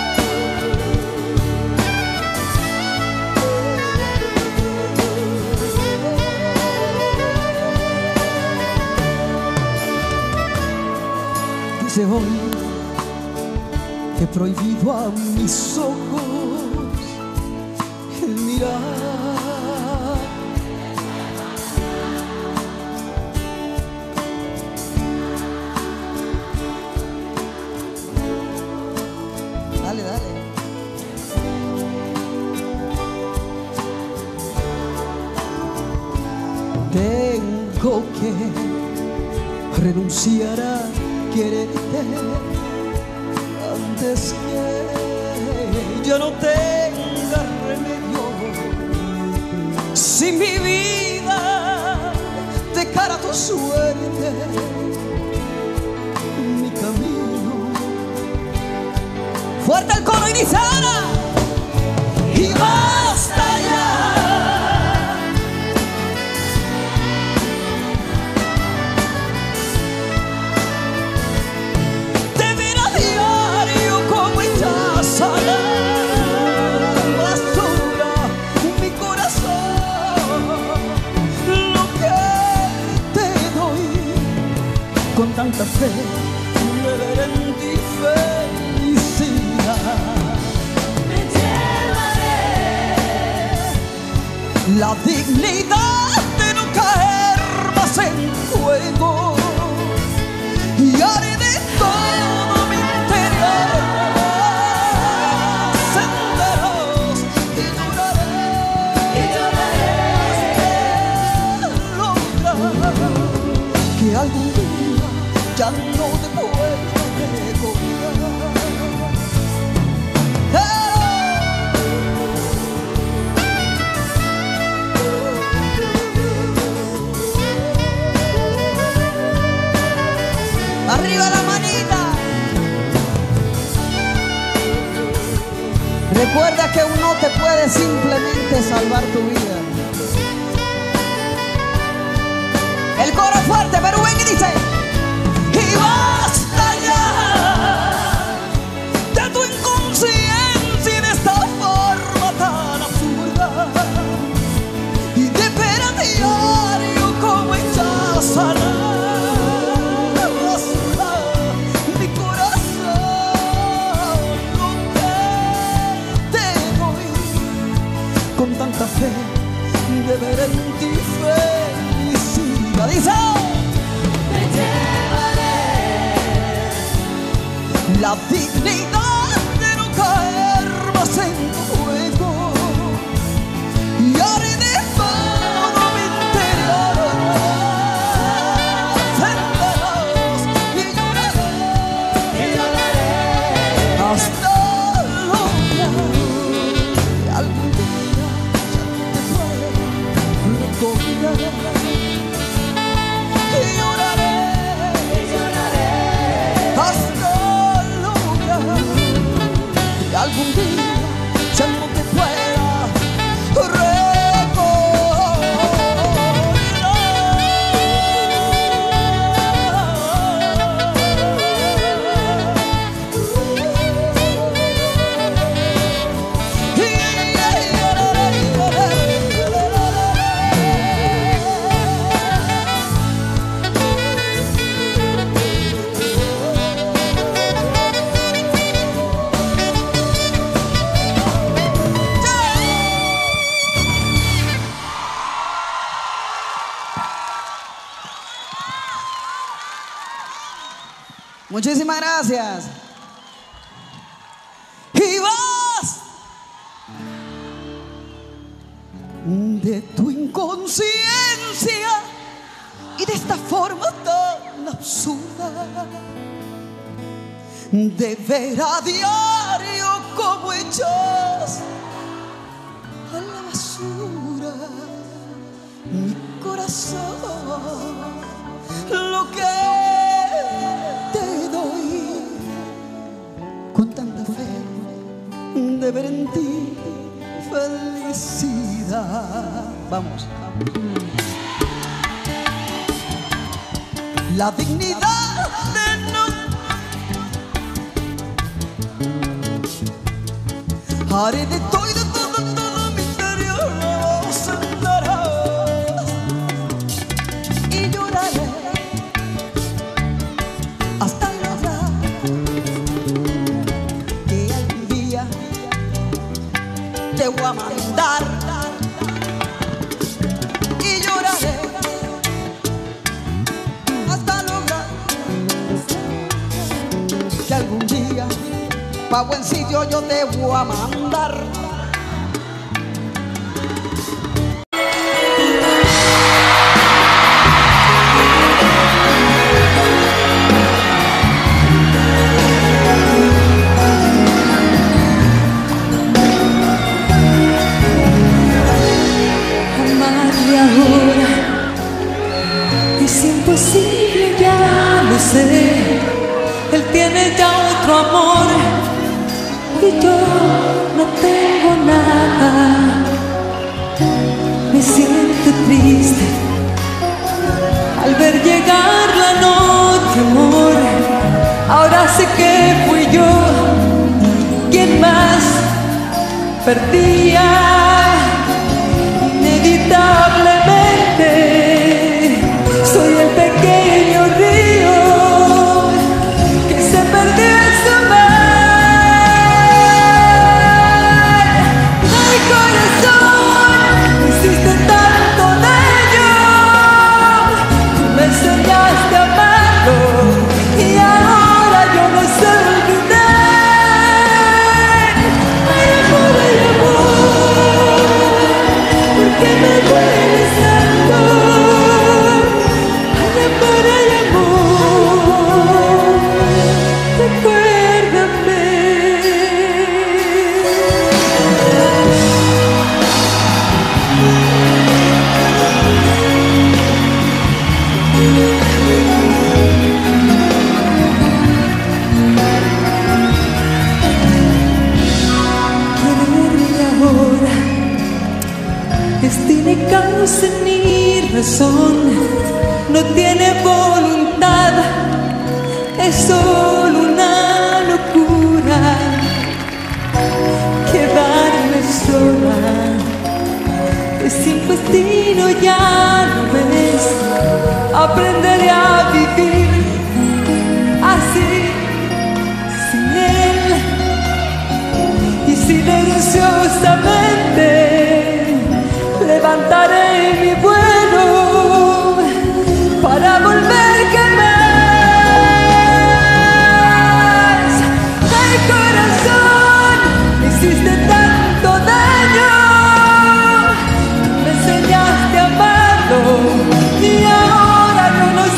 Dice hoy que he prohibido a mis ojos el mirar. Dale, dale. Tengo que renunciar a quererte antes que yo no tenga remedio. Si mi vida de cara a tu suerte, mi camino. Fuerte el coro y dice ahora. Y basta ya de ver a diario cómo echas a la basura mi corazón. Lo que te doy con tanta fe de ver en ti felicidad. Me llevaré la dignidad de no caer más en juego y haré de todo mi interior senderos y lloraré lograr que algún día ya no te pueda recordar. Arriba la manita. Recuerda que uno te puede simplemente salvar tu vida. El coro es fuerte, pero ven y dice. Y basta ya de tu inconsciencia y de esta forma tan absurda y de ver a diario cómo echas a la basura mi corazón. Lo que te doy con tanta fe de ver en ti felicidad. Dice. Me llevaré la dignidad de no caer más en tu juego y haré de todo mi interior senderos y lloraré hasta lograr que algún día ya no te pueda recordar. Muchísimas gracias. Y vas de tu inconsciencia y de esta forma tan absurda de ver a diario como echas a la basura mi corazón, lo que te doy con tanta fe de ver en ti felicidad. Vamos. La dignidad de no haré de todo y de todo mi interior, sentarás y lloraré hasta lograr que algún día te voy a mandar y lloraré hasta lograr que algún día pa' buen sitio yo te voy a mandar. Amarle ahora es imposible, ya lo sé. Él tiene ya otro amor y yo no tengo nada. Me siento triste al ver llegar la noche, amor. Ahora sé que fui yo quien más perdía. Inevitablemente soy el pequeño río que se perdió en su mar. Ay, corazón, me hiciste tanto daño, tú me enseñaste a amarlo y ahora yo no sé olvidar. Ay, amor, ¿por qué me dueles tanto? Ay, amor, recuérdame. Quererme ahora tiene causa ni razón, no tiene voluntad, es solo una locura. Quedarme sola es sin destino, ya no ves. Aprenderé a vivir así sin él y silenciosamente levantaré mi vuelo para volver jamás. Ay, corazón, me hiciste tanto daño, me enseñaste a amarlo y ahora yo no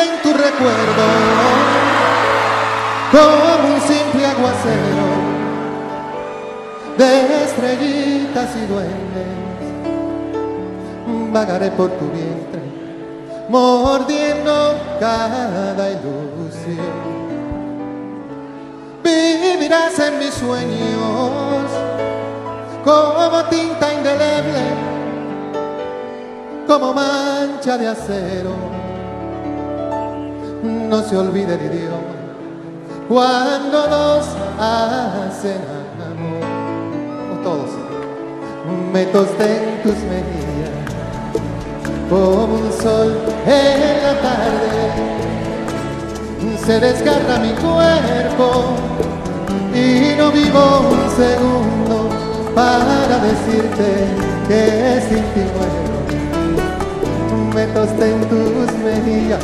en tu recuerdo, como un simple aguacero de estrellitas y duendes. Vagaré por tu vientre, mordiendo cada ilusión. Vivirás en mis sueños como tinta indeleble, como mancha de acero. No se olvide el idioma cuando nos hacen amor. O todos. Me tosté en tus mejillas como un sol en la tarde. Se desgarra mi cuerpo y no vivo un segundo para decirte que sin ti muero. Me tosté en tus mejillas,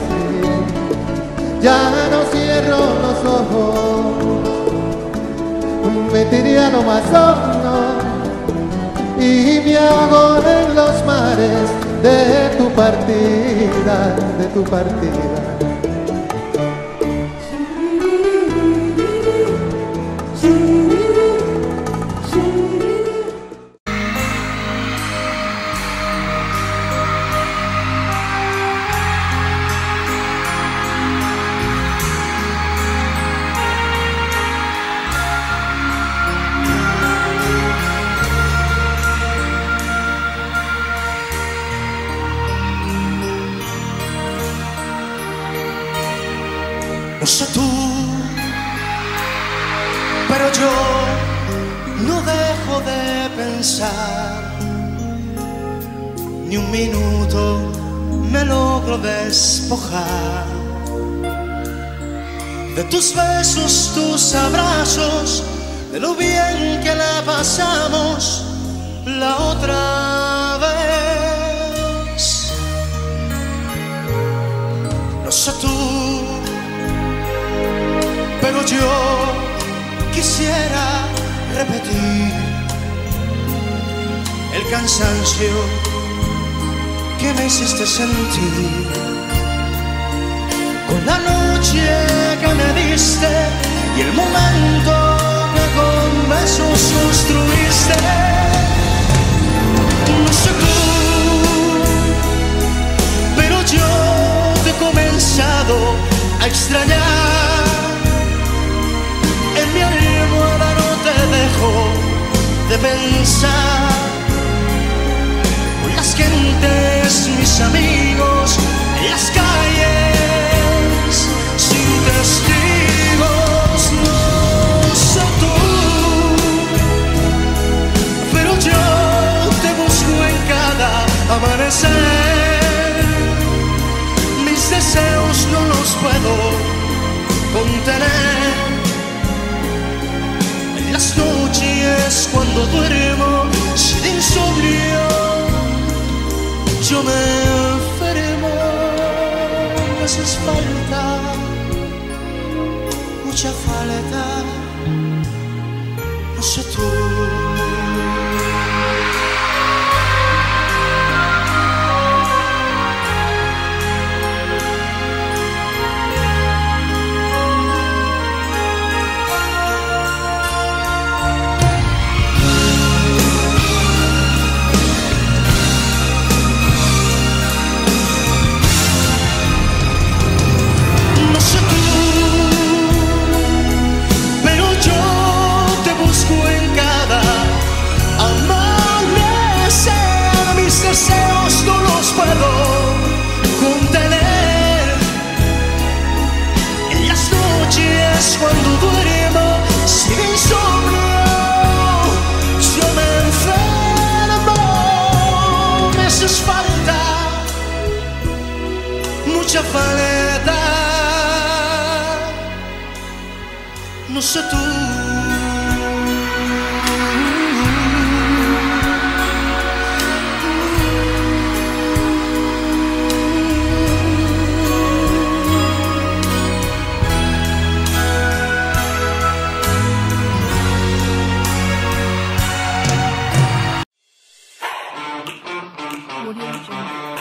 ya no cierro los ojos. Me tiré a lo más hondo y me ahogo en los mares de tu partida, de tu partida. No sé tú, pero yo no dejo de pensar. Ni un minuto me logro despojar de tus besos, tus abrazos, de lo bien que la pasamos la otra vez. No sé tú, pero yo quisiera repetir el cansancio que me hiciste sentir con la noche que me diste y el momento que con besos construiste. No sé tú, pero yo te he comenzado a extrañar. En mi almohada no te dejo de pensar. Con las gentes, mis amigos, en las calles, sin testigos. No sé tú, pero yo te busco en cada amanecer. Mis deseos no los puedo contener. Las noches cuando duermo sin insomnio, yo me enfermo. Me haces falta, mucha falta. No sé tú. Cuando duermo sin insomnio, yo me enfermo. Me haces falta, mucha falta. No sé tú. Audio Jungle.